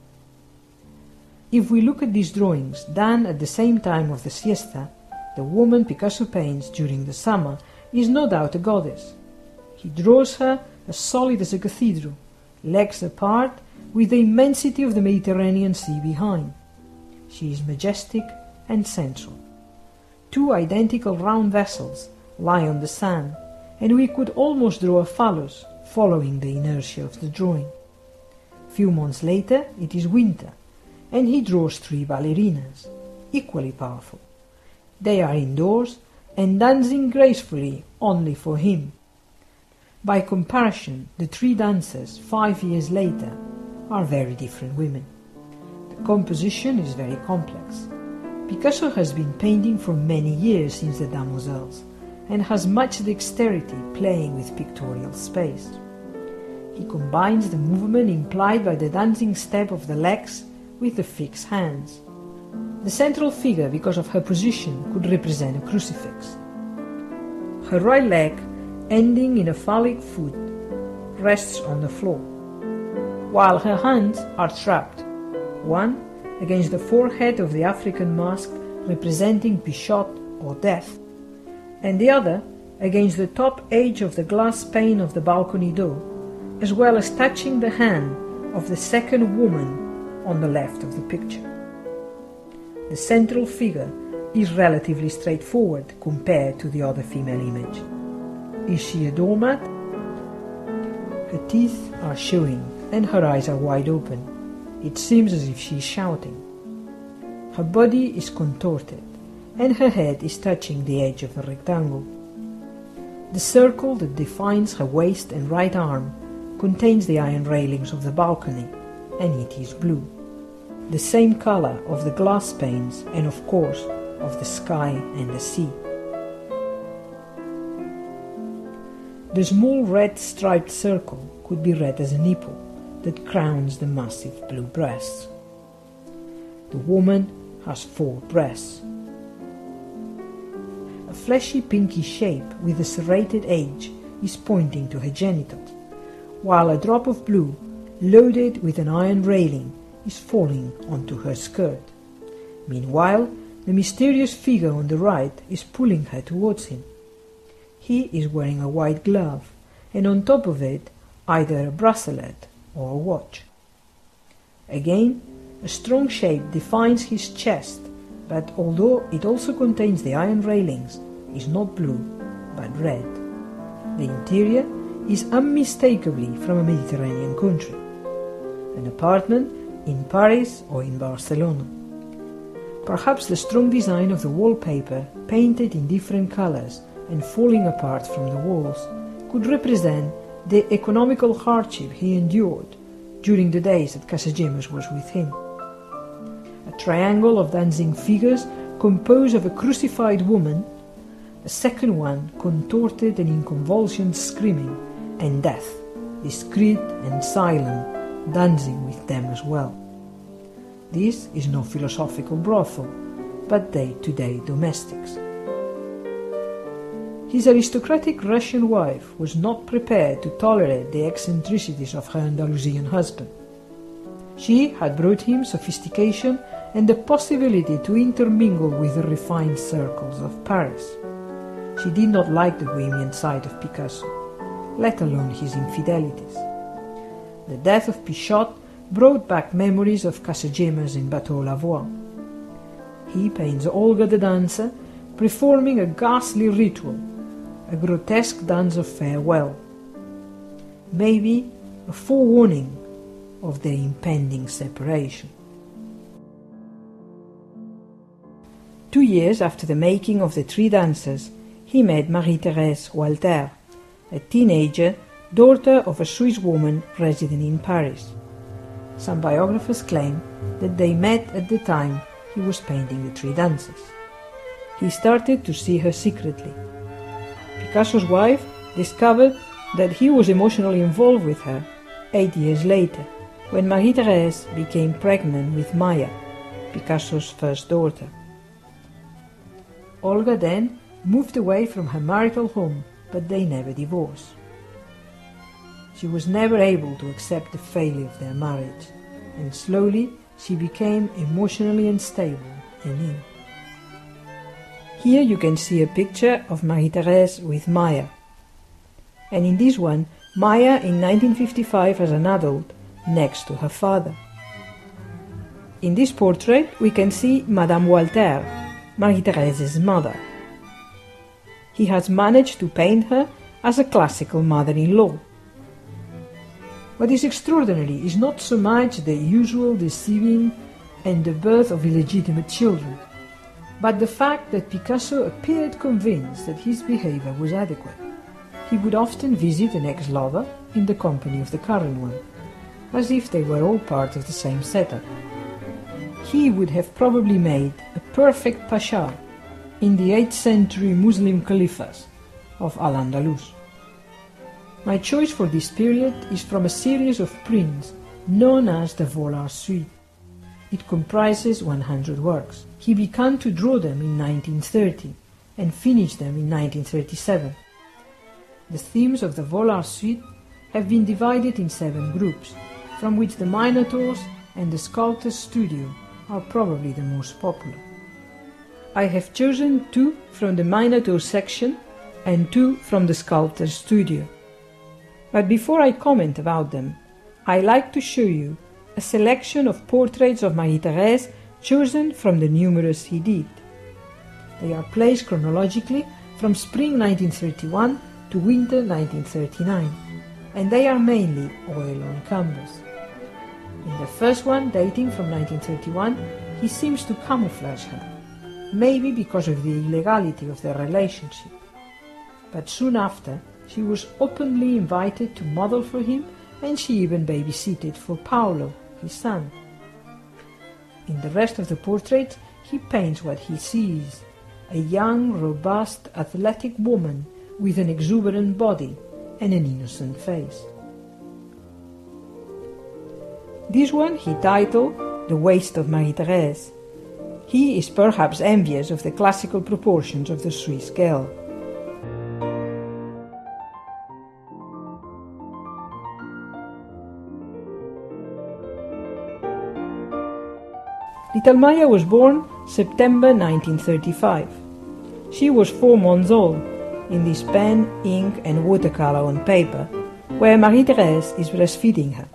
If we look at these drawings done at the same time of the siesta, the woman Picasso paints during the summer is no doubt a goddess. He draws her as solid as a cathedral, legs apart, with the immensity of the Mediterranean Sea behind. She is majestic and sensual. 2 identical round vessels lie on the sand, and we could almost draw a phallus following the inertia of the drawing. Few months later it is winter, and he draws 3 ballerinas, equally powerful. They are indoors and dancing gracefully only for him. By comparison, the 3 dancers 5 years later are very different women. The composition is very complex. Picasso has been painting for many years since the Demoiselles and has much dexterity playing with pictorial space. He combines the movement implied by the dancing step of the legs with the fixed hands. The central figure, because of her position, could represent a crucifix. Her right leg, ending in a phallic foot, rests on the floor, while her hands are trapped, one against the forehead of the African mask representing Pichot or death, and the other against the top edge of the glass pane of the balcony door, as well as touching the hand of the second woman on the left of the picture. The central figure is relatively straightforward compared to the other female image. Is she a doormat? Her teeth are showing and her eyes are wide open. It seems as if she is shouting. Her body is contorted and her head is touching the edge of the rectangle. The circle that defines her waist and right arm contains the iron railings of the balcony, and it is blue, the same color of the glass panes and of course of the sky and the sea. The small red striped circle could be read as a nipple that crowns the massive blue breasts. The woman has 4 breasts. A fleshy pinky shape with a serrated edge is pointing to her genitals, while a drop of blue, loaded with an iron railing, is falling onto her skirt. Meanwhile, the mysterious figure on the right is pulling her towards him. He is wearing a white glove, and on top of it either a bracelet or a watch. Again, a strong shape defines his chest, but although it also contains the iron railings, is not blue, but red. The interior is unmistakably from a Mediterranean country, an apartment in Paris or in Barcelona. Perhaps the strong design of the wallpaper, painted in different colors and falling apart from the walls, could represent the economical hardship he endured during the days that Casagemas was with him. A triangle of dancing figures composed of a crucified woman, a second one contorted and in convulsions screaming, and death, discreet and silent, dancing with them as well. This is no philosophical brothel, but day-to-day domestics. His aristocratic Russian wife was not prepared to tolerate the eccentricities of her Andalusian husband. She had brought him sophistication and the possibility to intermingle with the refined circles of Paris. She did not like the Bohemian side of Picasso, let alone his infidelities. The death of Pichot brought back memories of Casagemas in Bateau Lavoie. He paints Olga the dancer performing a ghastly ritual, a grotesque dance of farewell, maybe a forewarning of their impending separation. 2 years after the making of the 3 dancers, he met Marie-Thérèse Walter, a teenager, daughter of a Swiss woman resident in Paris. Some biographers claim that they met at the time he was painting the 3 dancers. He started to see her secretly. Picasso's wife discovered that he was emotionally involved with her 8 years later, when Marie-Thérèse became pregnant with Maya, Picasso's first daughter. Olga then moved away from her marital home, but they never divorced. She was never able to accept the failure of their marriage, and slowly she became emotionally unstable and ill. Here you can see a picture of Marie-Thérèse with Maya. And in this one, Maya in 1955 as an adult, next to her father. In this portrait we can see Madame Walter, Marie-Thérèse's mother. He has managed to paint her as a classical mother-in-law. What is extraordinary is not so much the usual deceiving and the birth of illegitimate children, but the fact that Picasso appeared convinced that his behavior was adequate. He would often visit an ex-lover in the company of the current one, as if they were all part of the same setup. He would have probably made a perfect pasha in the 8th century Muslim caliphs of Al-Andalus. My choice for this period is from a series of prints known as the Vollard Suite. It comprises 100 works. He began to draw them in 1930 and finished them in 1937. The themes of the Vollard Suite have been divided in 7 groups, from which the Minotaurs and the Sculptor's Studio are probably the most popular. I have chosen 2 from the Minotaur section and 2 from the Sculptor's Studio. But before I comment about them, I like to show you a selection of portraits of Marie-Thérèse chosen from the numerous he did. They are placed chronologically from spring 1931 to winter 1939, and they are mainly oil on canvas. In the first one, dating from 1931, he seems to camouflage her, maybe because of the illegality of their relationship. But soon after, she was openly invited to model for him, and she even babysitted for Paolo, his son. In the rest of the portraits, he paints what he sees: a young, robust, athletic woman with an exuberant body and an innocent face. This one he titled The Waist of Marie-Thérèse. He is perhaps envious of the classical proportions of the Swiss girl. Little Maya was born September 1935. She was 4 months old in this pen, ink and watercolor on paper, where Marie-Thérèse is breastfeeding her.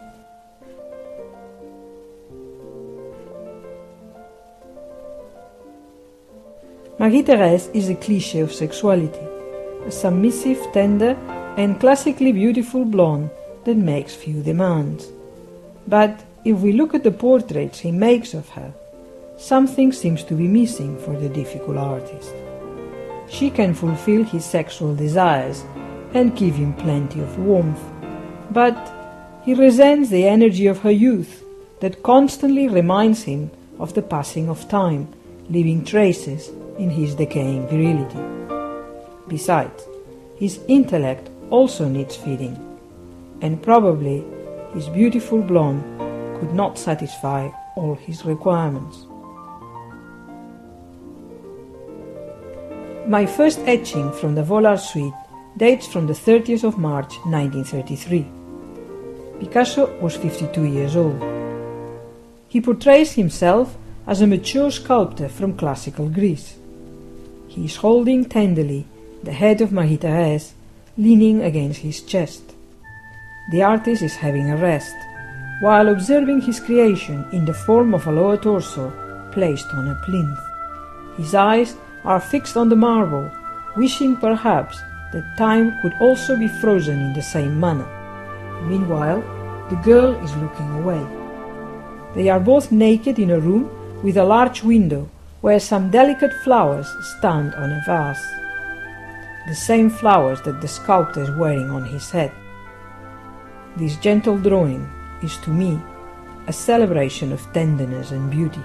Marie-Thérèse is a cliché of sexuality, a submissive, tender and classically beautiful blonde that makes few demands. But if we look at the portraits he makes of her, something seems to be missing for the difficult artist. She can fulfill his sexual desires and give him plenty of warmth, but he resents the energy of her youth that constantly reminds him of the passing of time, leaving traces in his decaying virility. Besides, his intellect also needs feeding, and probably his beautiful blonde could not satisfy all his requirements. My first etching from the Vollard Suite dates from the 30th of March 1933. Picasso was 52 years old. He portrays himself as a mature sculptor from classical Greece. He is holding tenderly the head of Marie-Thérèse, leaning against his chest. The artist is having a rest, while observing his creation in the form of a lower torso placed on a plinth. His eyes are fixed on the marble, wishing perhaps that time could also be frozen in the same manner. Meanwhile, the girl is looking away. They are both naked in a room with a large window where some delicate flowers stand on a vase. The same flowers that the sculptor is wearing on his head. This gentle drawing is to me a celebration of tenderness and beauty.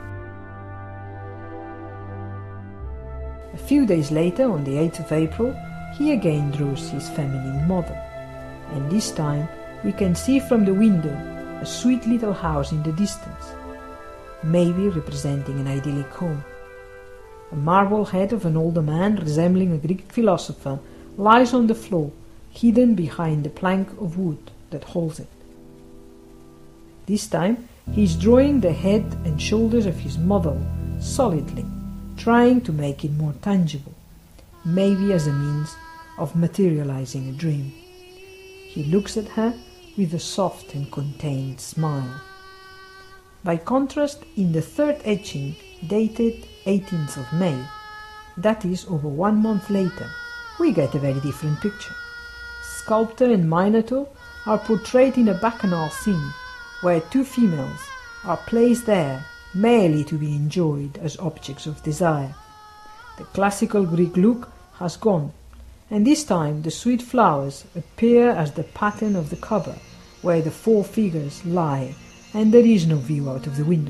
A few days later, on the 8th of April, he again draws his feminine model, and this time we can see from the window a sweet little house in the distance. maybe representing an idyllic home. A marble head of an older man resembling a Greek philosopher lies on the floor, hidden behind the plank of wood that holds it. This time he is drawing the head and shoulders of his model solidly, trying to make it more tangible, maybe as a means of materializing a dream. He looks at her with a soft and contained smile. By contrast, in the third etching, dated 18th of May, that is over 1 month later, we get a very different picture. Sculptor and Minotaur are portrayed in a bacchanal scene where two females are placed there merely to be enjoyed as objects of desire. The classical Greek look has gone, and this time the sweet flowers appear as the pattern of the cover where the four figures lie and there is no view out of the window.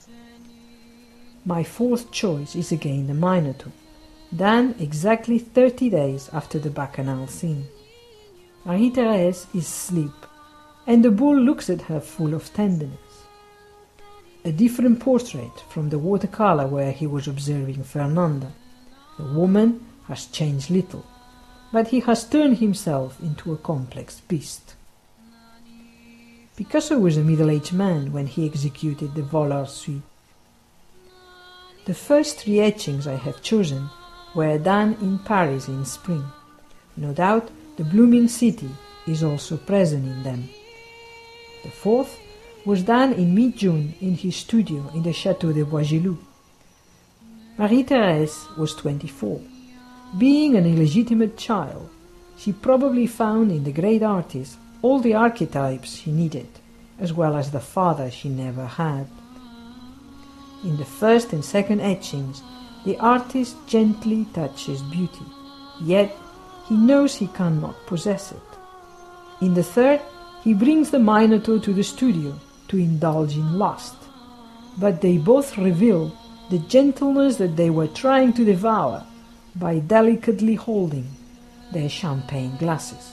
My fourth choice is again the Minotaur, done exactly 30 days after the bacchanal scene. Marie-Thérèse is asleep, and the bull looks at her full of tenderness. A different portrait from the watercolor where he was observing Fernanda. The woman has changed little, but he has turned himself into a complex beast. Picasso was a middle-aged man when he executed the Volard suite. The first 3 etchings I have chosen were done in Paris in spring. No doubt the blooming city is also present in them. The fourth was done in mid-June in his studio in the Château de Bois-Gilou. Marie-Thérèse was 24. Being an illegitimate child, she probably found in the great artist all the archetypes she needed, as well as the father she never had. In the first and second etchings, the artist gently touches beauty, yet he knows he cannot possess it. In the third, he brings the Minotaur to the studio to indulge in lust, but they both reveal the gentleness that they were trying to devour by delicately holding their champagne glasses.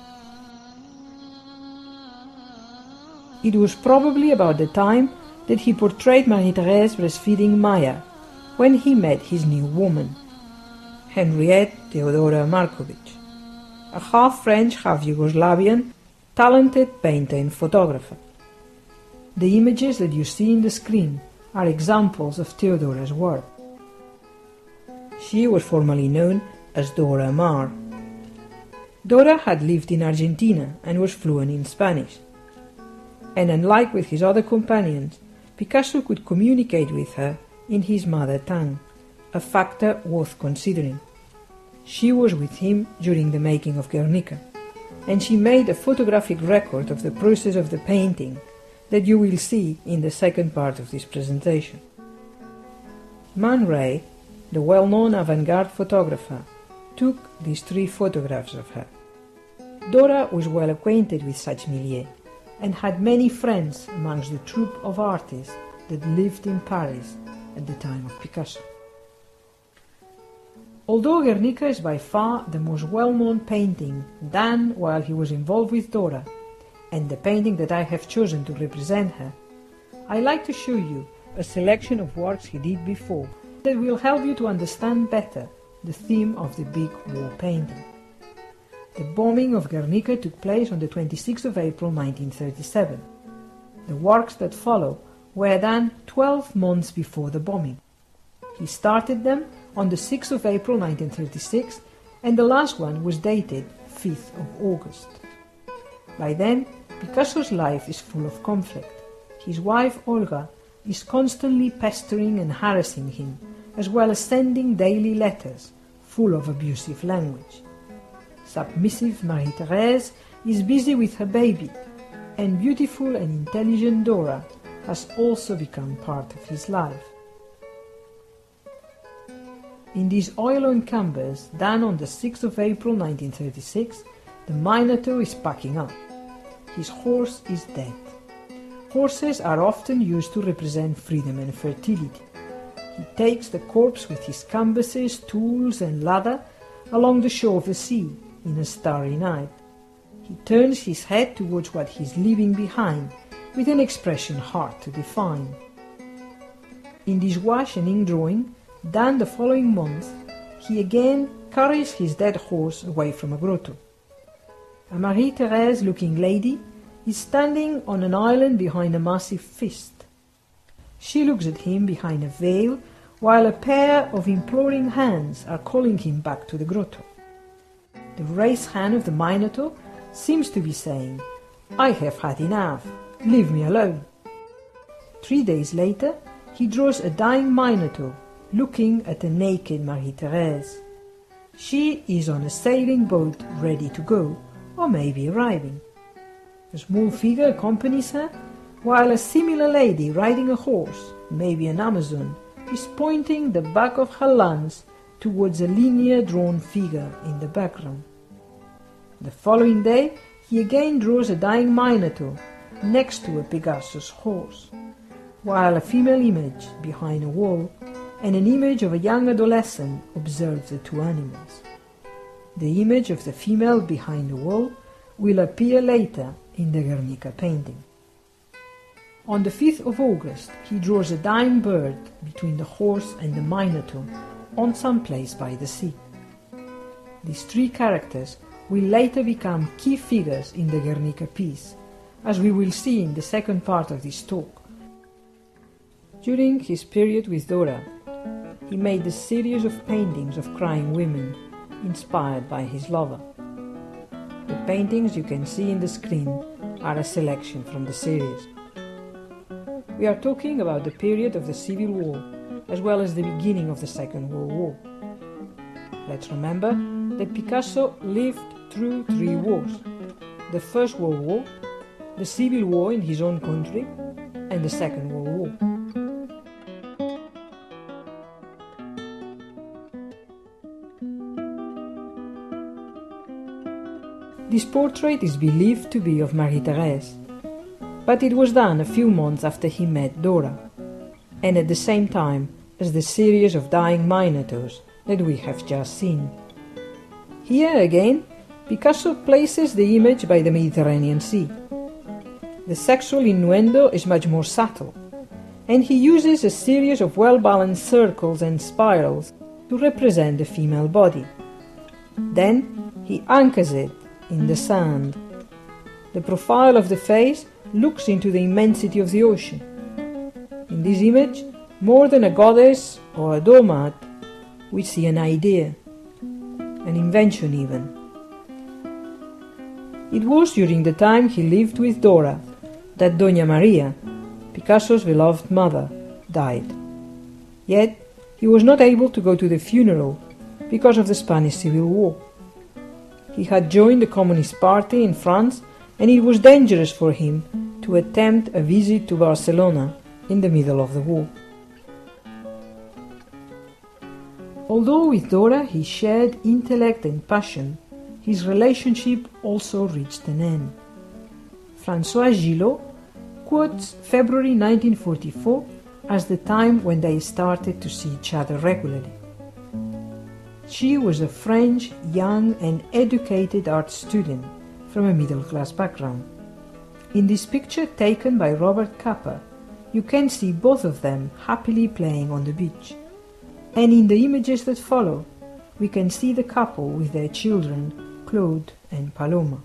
It was probably about the time that he portrayed Marie-Thérèse breastfeeding Maya, when he met his new woman, Henriette Theodora Markovich, a half-French, half-Yugoslavian, talented painter and photographer. The images that you see in the screen are examples of Theodora's work. She was formerly known as Dora Maar. Dora had lived in Argentina and was fluent in Spanish. And unlike with his other companions, Picasso could communicate with her in his mother tongue, a factor worth considering. She was with him during the making of Guernica, and she made a photographic record of the process of the painting that you will see in the second part of this presentation. Man Ray, the well-known avant-garde photographer, took these 3 photographs of her. Dora was well acquainted with such milieu, and had many friends amongst the troupe of artists that lived in Paris at the time of Picasso. Although Guernica is by far the most well-known painting done while he was involved with Dora, and the painting that I have chosen to represent her, I like to show you a selection of works he did before that will help you to understand better the theme of the big war painting. The bombing of Guernica took place on the 26th of April 1937. The works that follow were done 12 months before the bombing. He started them on the 6th of April 1936, and the last one was dated 5th of August. By then, Picasso's life is full of conflict. His wife Olga is constantly pestering and harassing him, as well as sending daily letters full of abusive language. Submissive Marie-Thérèse is busy with her baby, and beautiful and intelligent Dora has also become part of his life. In these oil-on canvas done on the 6th of April 1936, the Minotaur is packing up. His horse is dead. Horses are often used to represent freedom and fertility. He takes the corpse with his canvases, tools and ladder along the shore of the sea in a starry night. He turns his head towards what he is leaving behind with an expression hard to define. In this wash and ink drawing, done the following month, he again carries his dead horse away from a grotto. A Marie-Thérèse-looking lady is standing on an island behind a massive fist. She looks at him behind a veil, while a pair of imploring hands are calling him back to the grotto. The raised hand of the Minotaur seems to be saying, "I have had enough, leave me alone." 3 days later, he draws a dying Minotaur looking at a naked Marie-Thérèse. She is on a sailing boat ready to go, or maybe arriving. A small figure accompanies her, while a similar lady riding a horse, maybe an Amazon, is pointing the back of her lance towards a linear drawn figure in the background. The following day, he again draws a dying Minotaur next to a Pegasus horse, while a female image behind a wall and an image of a young adolescent observe the two animals. The image of the female behind the wall will appear later in the Guernica painting. On the 5th of August, he draws a dying bird between the horse and the Minotaur on some place by the sea. These three characters will later become key figures in the Guernica piece, as we will see in the second part of this talk. During his period with Dora, he made a series of paintings of crying women, inspired by his lover. The paintings you can see in the screen are a selection from the series. We are talking about the period of the Civil War, as well as the beginning of the Second World War. Let's remember that Picasso lived through 3 wars: the First World War, the Civil War in his own country, and the Second World War. This portrait is believed to be of Marie-Thérèse, but it was done a few months after he met Dora, and at the same time as the series of dying Minotaurs that we have just seen. Here again, Picasso places the image by the Mediterranean Sea. The sexual innuendo is much more subtle, and he uses a series of well-balanced circles and spirals to represent the female body. Then he anchors it in the sand. The profile of the face looks into the immensity of the ocean. In this image, more than a goddess or a doormat, we see an idea, an invention even. It was during the time he lived with Dora that Doña Maria, Picasso's beloved mother, died. Yet he was not able to go to the funeral because of the Spanish Civil War. He had joined the Communist Party in France, and it was dangerous for him to attempt a visit to Barcelona in the middle of the war. Although with Dora he shared intellect and passion, his relationship also reached an end. François Gillot quotes February 1944 as the time when they started to see each other regularly. She was a French, young and educated art student from a middle-class background. In this picture taken by Robert Capa, you can see both of them happily playing on the beach. And in the images that follow, we can see the couple with their children, Claude and Paloma.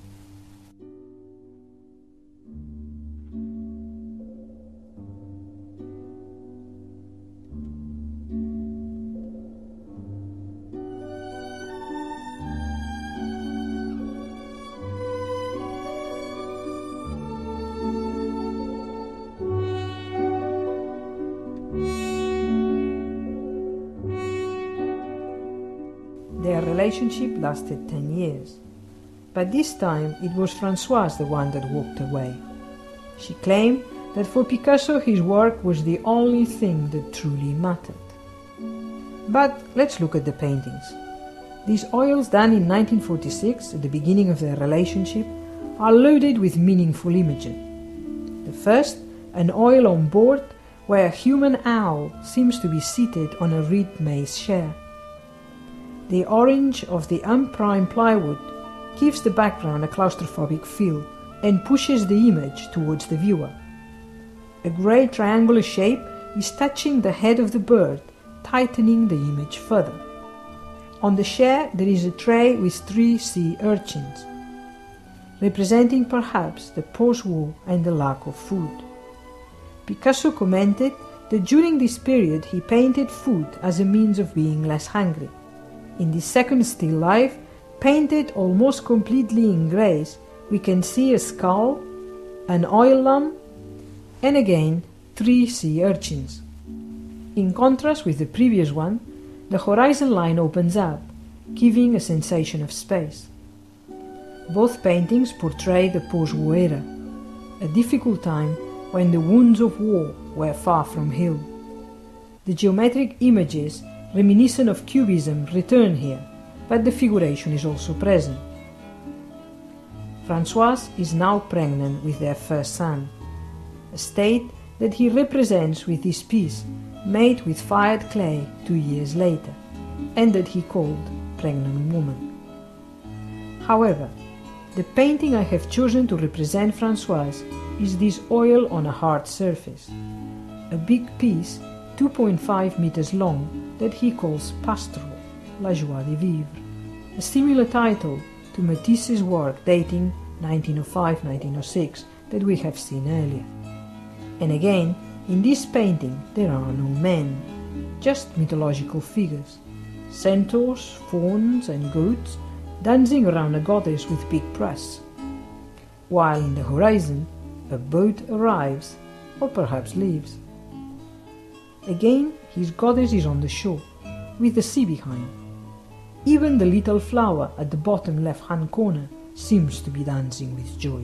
Their relationship lasted 10 years, but this time it was Françoise the one that walked away. She claimed that for Picasso his work was the only thing that truly mattered. But let's look at the paintings. These oils done in 1946, at the beginning of their relationship, are loaded with meaningful imagery. The first, an oil on board where a human owl seems to be seated on a reed maize share. The orange of the unprimed plywood gives the background a claustrophobic feel and pushes the image towards the viewer. A grey triangular shape is touching the head of the bird, tightening the image further. On the chair there is a tray with 3 sea urchins, representing perhaps the post-war and the lack of food. Picasso commented that during this period he painted food as a means of being less hungry. In this second still life, painted almost completely in greys, we can see a skull, an oil lamp, and again 3 sea urchins. In contrast with the previous one, the horizon line opens up, giving a sensation of space. Both paintings portray the post-war era, a difficult time when the wounds of war were far from healed. The geometric images reminiscent of Cubism return here, but the figuration is also present. Françoise is now pregnant with their first son, a state that he represents with this piece made with fired clay 2 years later, and that he called Pregnant Woman. However, the painting I have chosen to represent Françoise is this oil on a hard surface, a big piece 2.5 meters long that he calls Pastoral, La Joie de Vivre, a similar title to Matisse's work dating 1905-1906 that we have seen earlier. And again, in this painting there are no men, just mythological figures, centaurs, fawns and goats dancing around a goddess with big breasts, while in the horizon a boat arrives, or perhaps leaves. Again, his goddess is on the shore, with the sea behind. Even the little flower at the bottom left-hand corner seems to be dancing with joy.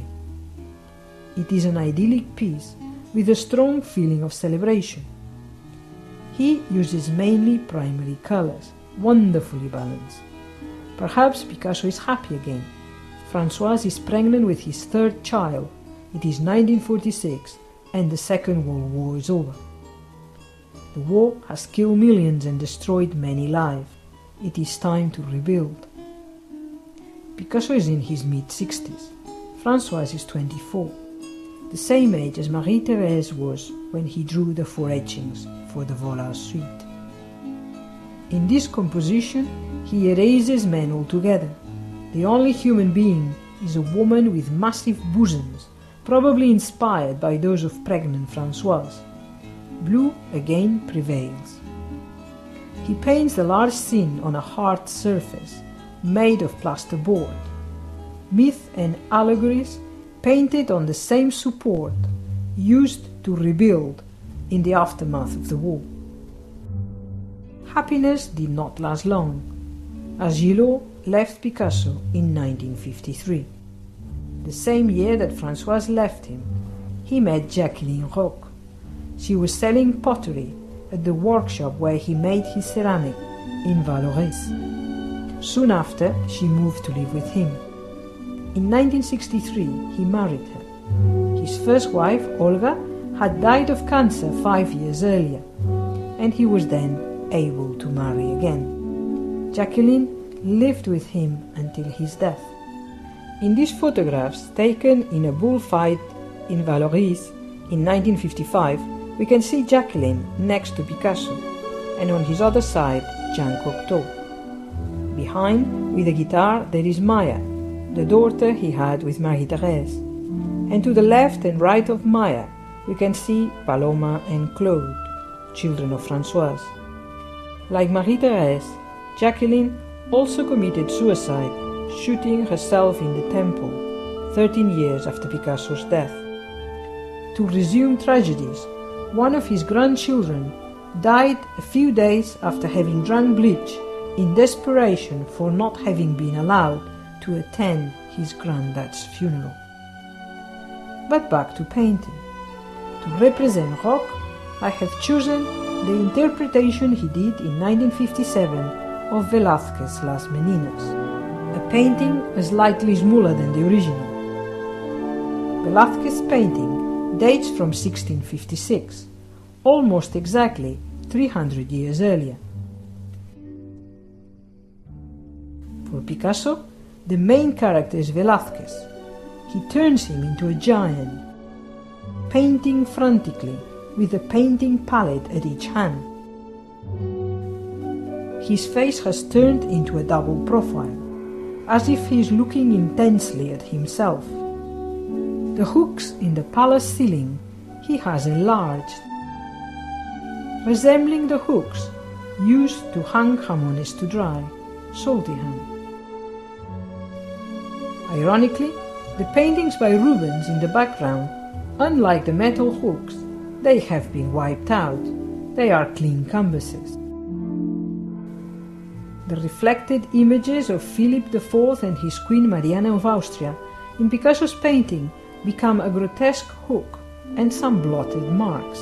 It is an idyllic piece with a strong feeling of celebration. He uses mainly primary colors, wonderfully balanced. Perhaps Picasso is happy again. Françoise is pregnant with his 3rd child. It is 1946 and the Second World War is over. The war has killed millions and destroyed many lives. It is time to rebuild. Picasso is in his mid-60s. Françoise is 24, the same age as Marie-Thérèse was when he drew the 4 etchings for the Volar suite. In this composition, he erases men altogether. The only human being is a woman with massive bosoms, probably inspired by those of pregnant Françoise. Blue again prevails. He paints the large scene on a hard surface, made of plasterboard. Myth and allegories painted on the same support, used to rebuild in the aftermath of the war. Happiness did not last long, as Gillot left Picasso in 1953. The same year that Françoise left him, he met Jacqueline Roch. She was selling pottery at the workshop where he made his ceramic in Vallauris. Soon after, she moved to live with him. In 1963, he married her. His first wife, Olga, had died of cancer 5 years earlier, and he was then able to marry again. Jacqueline lived with him until his death. In these photographs, taken in a bullfight in Vallauris in 1955, we can see Jacqueline next to Picasso, and on his other side, Jean Cocteau. Behind, with a guitar, there is Maya, the daughter he had with Marie-Thérèse. And to the left and right of Maya, we can see Paloma and Claude, children of Françoise. Like Marie-Thérèse, Jacqueline also committed suicide, shooting herself in the temple 13 years after Picasso's death. To resume tragedies, one of his grandchildren died a few days after having drunk bleach in desperation for not having been allowed to attend his granddad's funeral. But back to painting. To represent Roch, I have chosen the interpretation he did in 1957 of Velázquez's Las Meninas, a painting slightly smaller than the original. Velázquez's painting dates from 1656, almost exactly 300 years earlier. For Picasso, the main character is Velázquez. He turns him into a giant. Painting frantically, with a painting palette at each hand. His face has turned into a double profile, as if he is looking intensely at himself. The hooks in the palace ceiling he has enlarged, resembling the hooks used to hang jamones to dry, salty ham. Ironically, the paintings by Rubens in the background, unlike the metal hooks, they have been wiped out. They are clean canvases. The reflected images of Philip IV and his Queen Mariana of Austria in Picasso's painting become a grotesque hook and some blotted marks.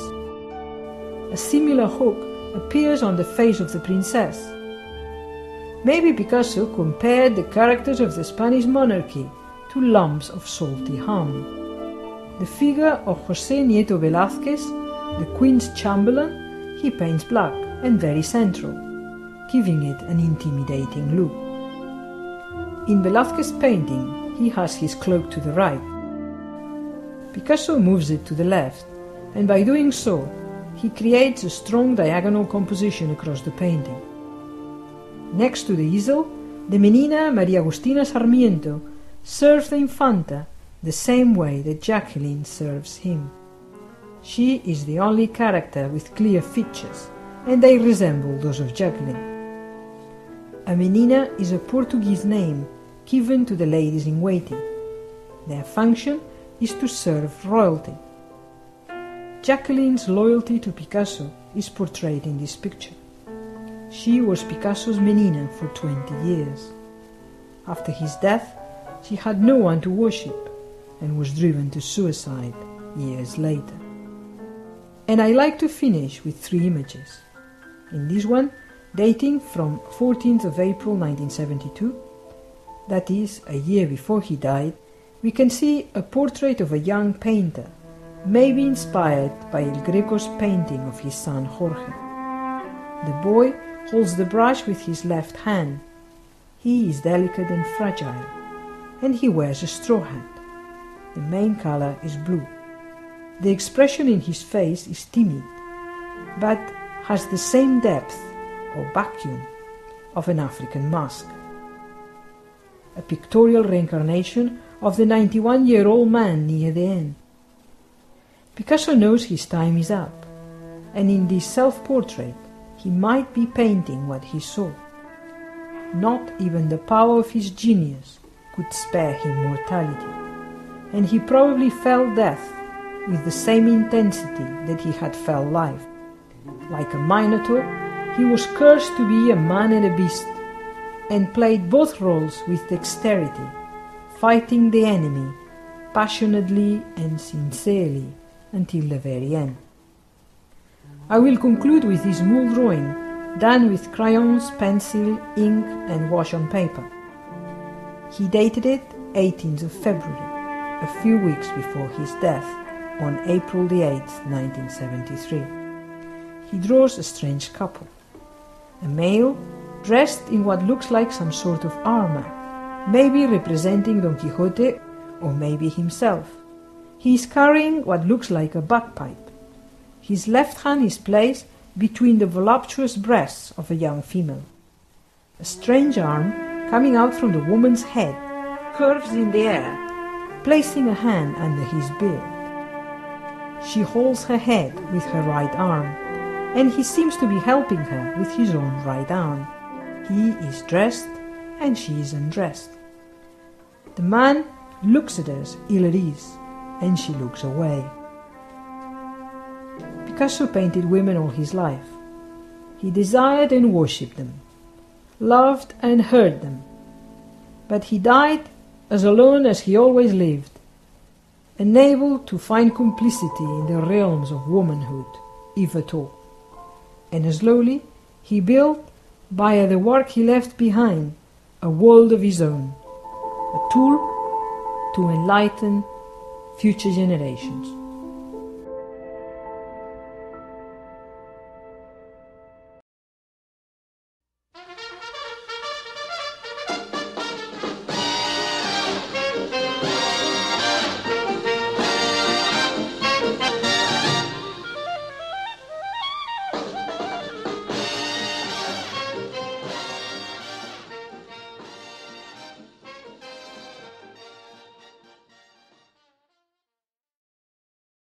A similar hook appears on the face of the princess. Maybe Picasso compared the characters of the Spanish monarchy to lumps of salty ham. The figure of José Nieto Velázquez, the Queen's Chamberlain, he paints black and very central, giving it an intimidating look. In Velázquez's painting, he has his cloak to the right. Picasso moves it to the left, and by doing so, he creates a strong diagonal composition across the painting. Next to the easel, the Menina María Agustina Sarmiento serves the Infanta the same way that Jacqueline serves him. She is the only character with clear features, and they resemble those of Jacqueline. A Menina is a Portuguese name given to the ladies-in-waiting. Their function is to serve royalty. Jacqueline's loyalty to Picasso is portrayed in this picture. She was Picasso's Menina for 20 years. After his death, she had no one to worship and was driven to suicide years later. And I like to finish with 3 images. In this one, dating from 14th of April 1972, that is, a year before he died, we can see a portrait of a young painter, maybe inspired by El Greco's painting of his son Jorge. The boy holds the brush with his left hand. He is delicate and fragile, and he wears a straw hat. The main color is blue. The expression in his face is timid, but has the same depth or vacuum of an African mask. A pictorial reincarnation of the 91-year-old man near the end. Picasso knows his time is up, and in this self-portrait he might be painting what he saw. Not even the power of his genius could spare him mortality, and he probably felt death with the same intensity that he had felt life. Like a minotaur, he was cursed to be a man and a beast, and played both roles with dexterity, fighting the enemy passionately and sincerely until the very end. I will conclude with this small drawing done with crayons, pencil, ink and wash on paper. He dated it 18th of February, a few weeks before his death, on April the 8th, 1973. He draws a strange couple. A male dressed in what looks like some sort of armor, maybe representing Don Quixote or maybe himself. He is carrying what looks like a bagpipe. His left hand is placed between the voluptuous breasts of a young female. A strange arm, coming out from the woman's head, curves in the air, placing a hand under his beard. She holds her head with her right arm, and he seems to be helping her with his own right arm. He is dressed, and she is undressed. The man looks at us ill at ease, and she looks away. Picasso painted women all his life. He desired and worshipped them, loved and heard them. But he died as alone as he always lived, unable to find complicity in the realms of womanhood, if at all. And slowly he built, by the work he left behind, a world of his own, a tool to enlighten future generations.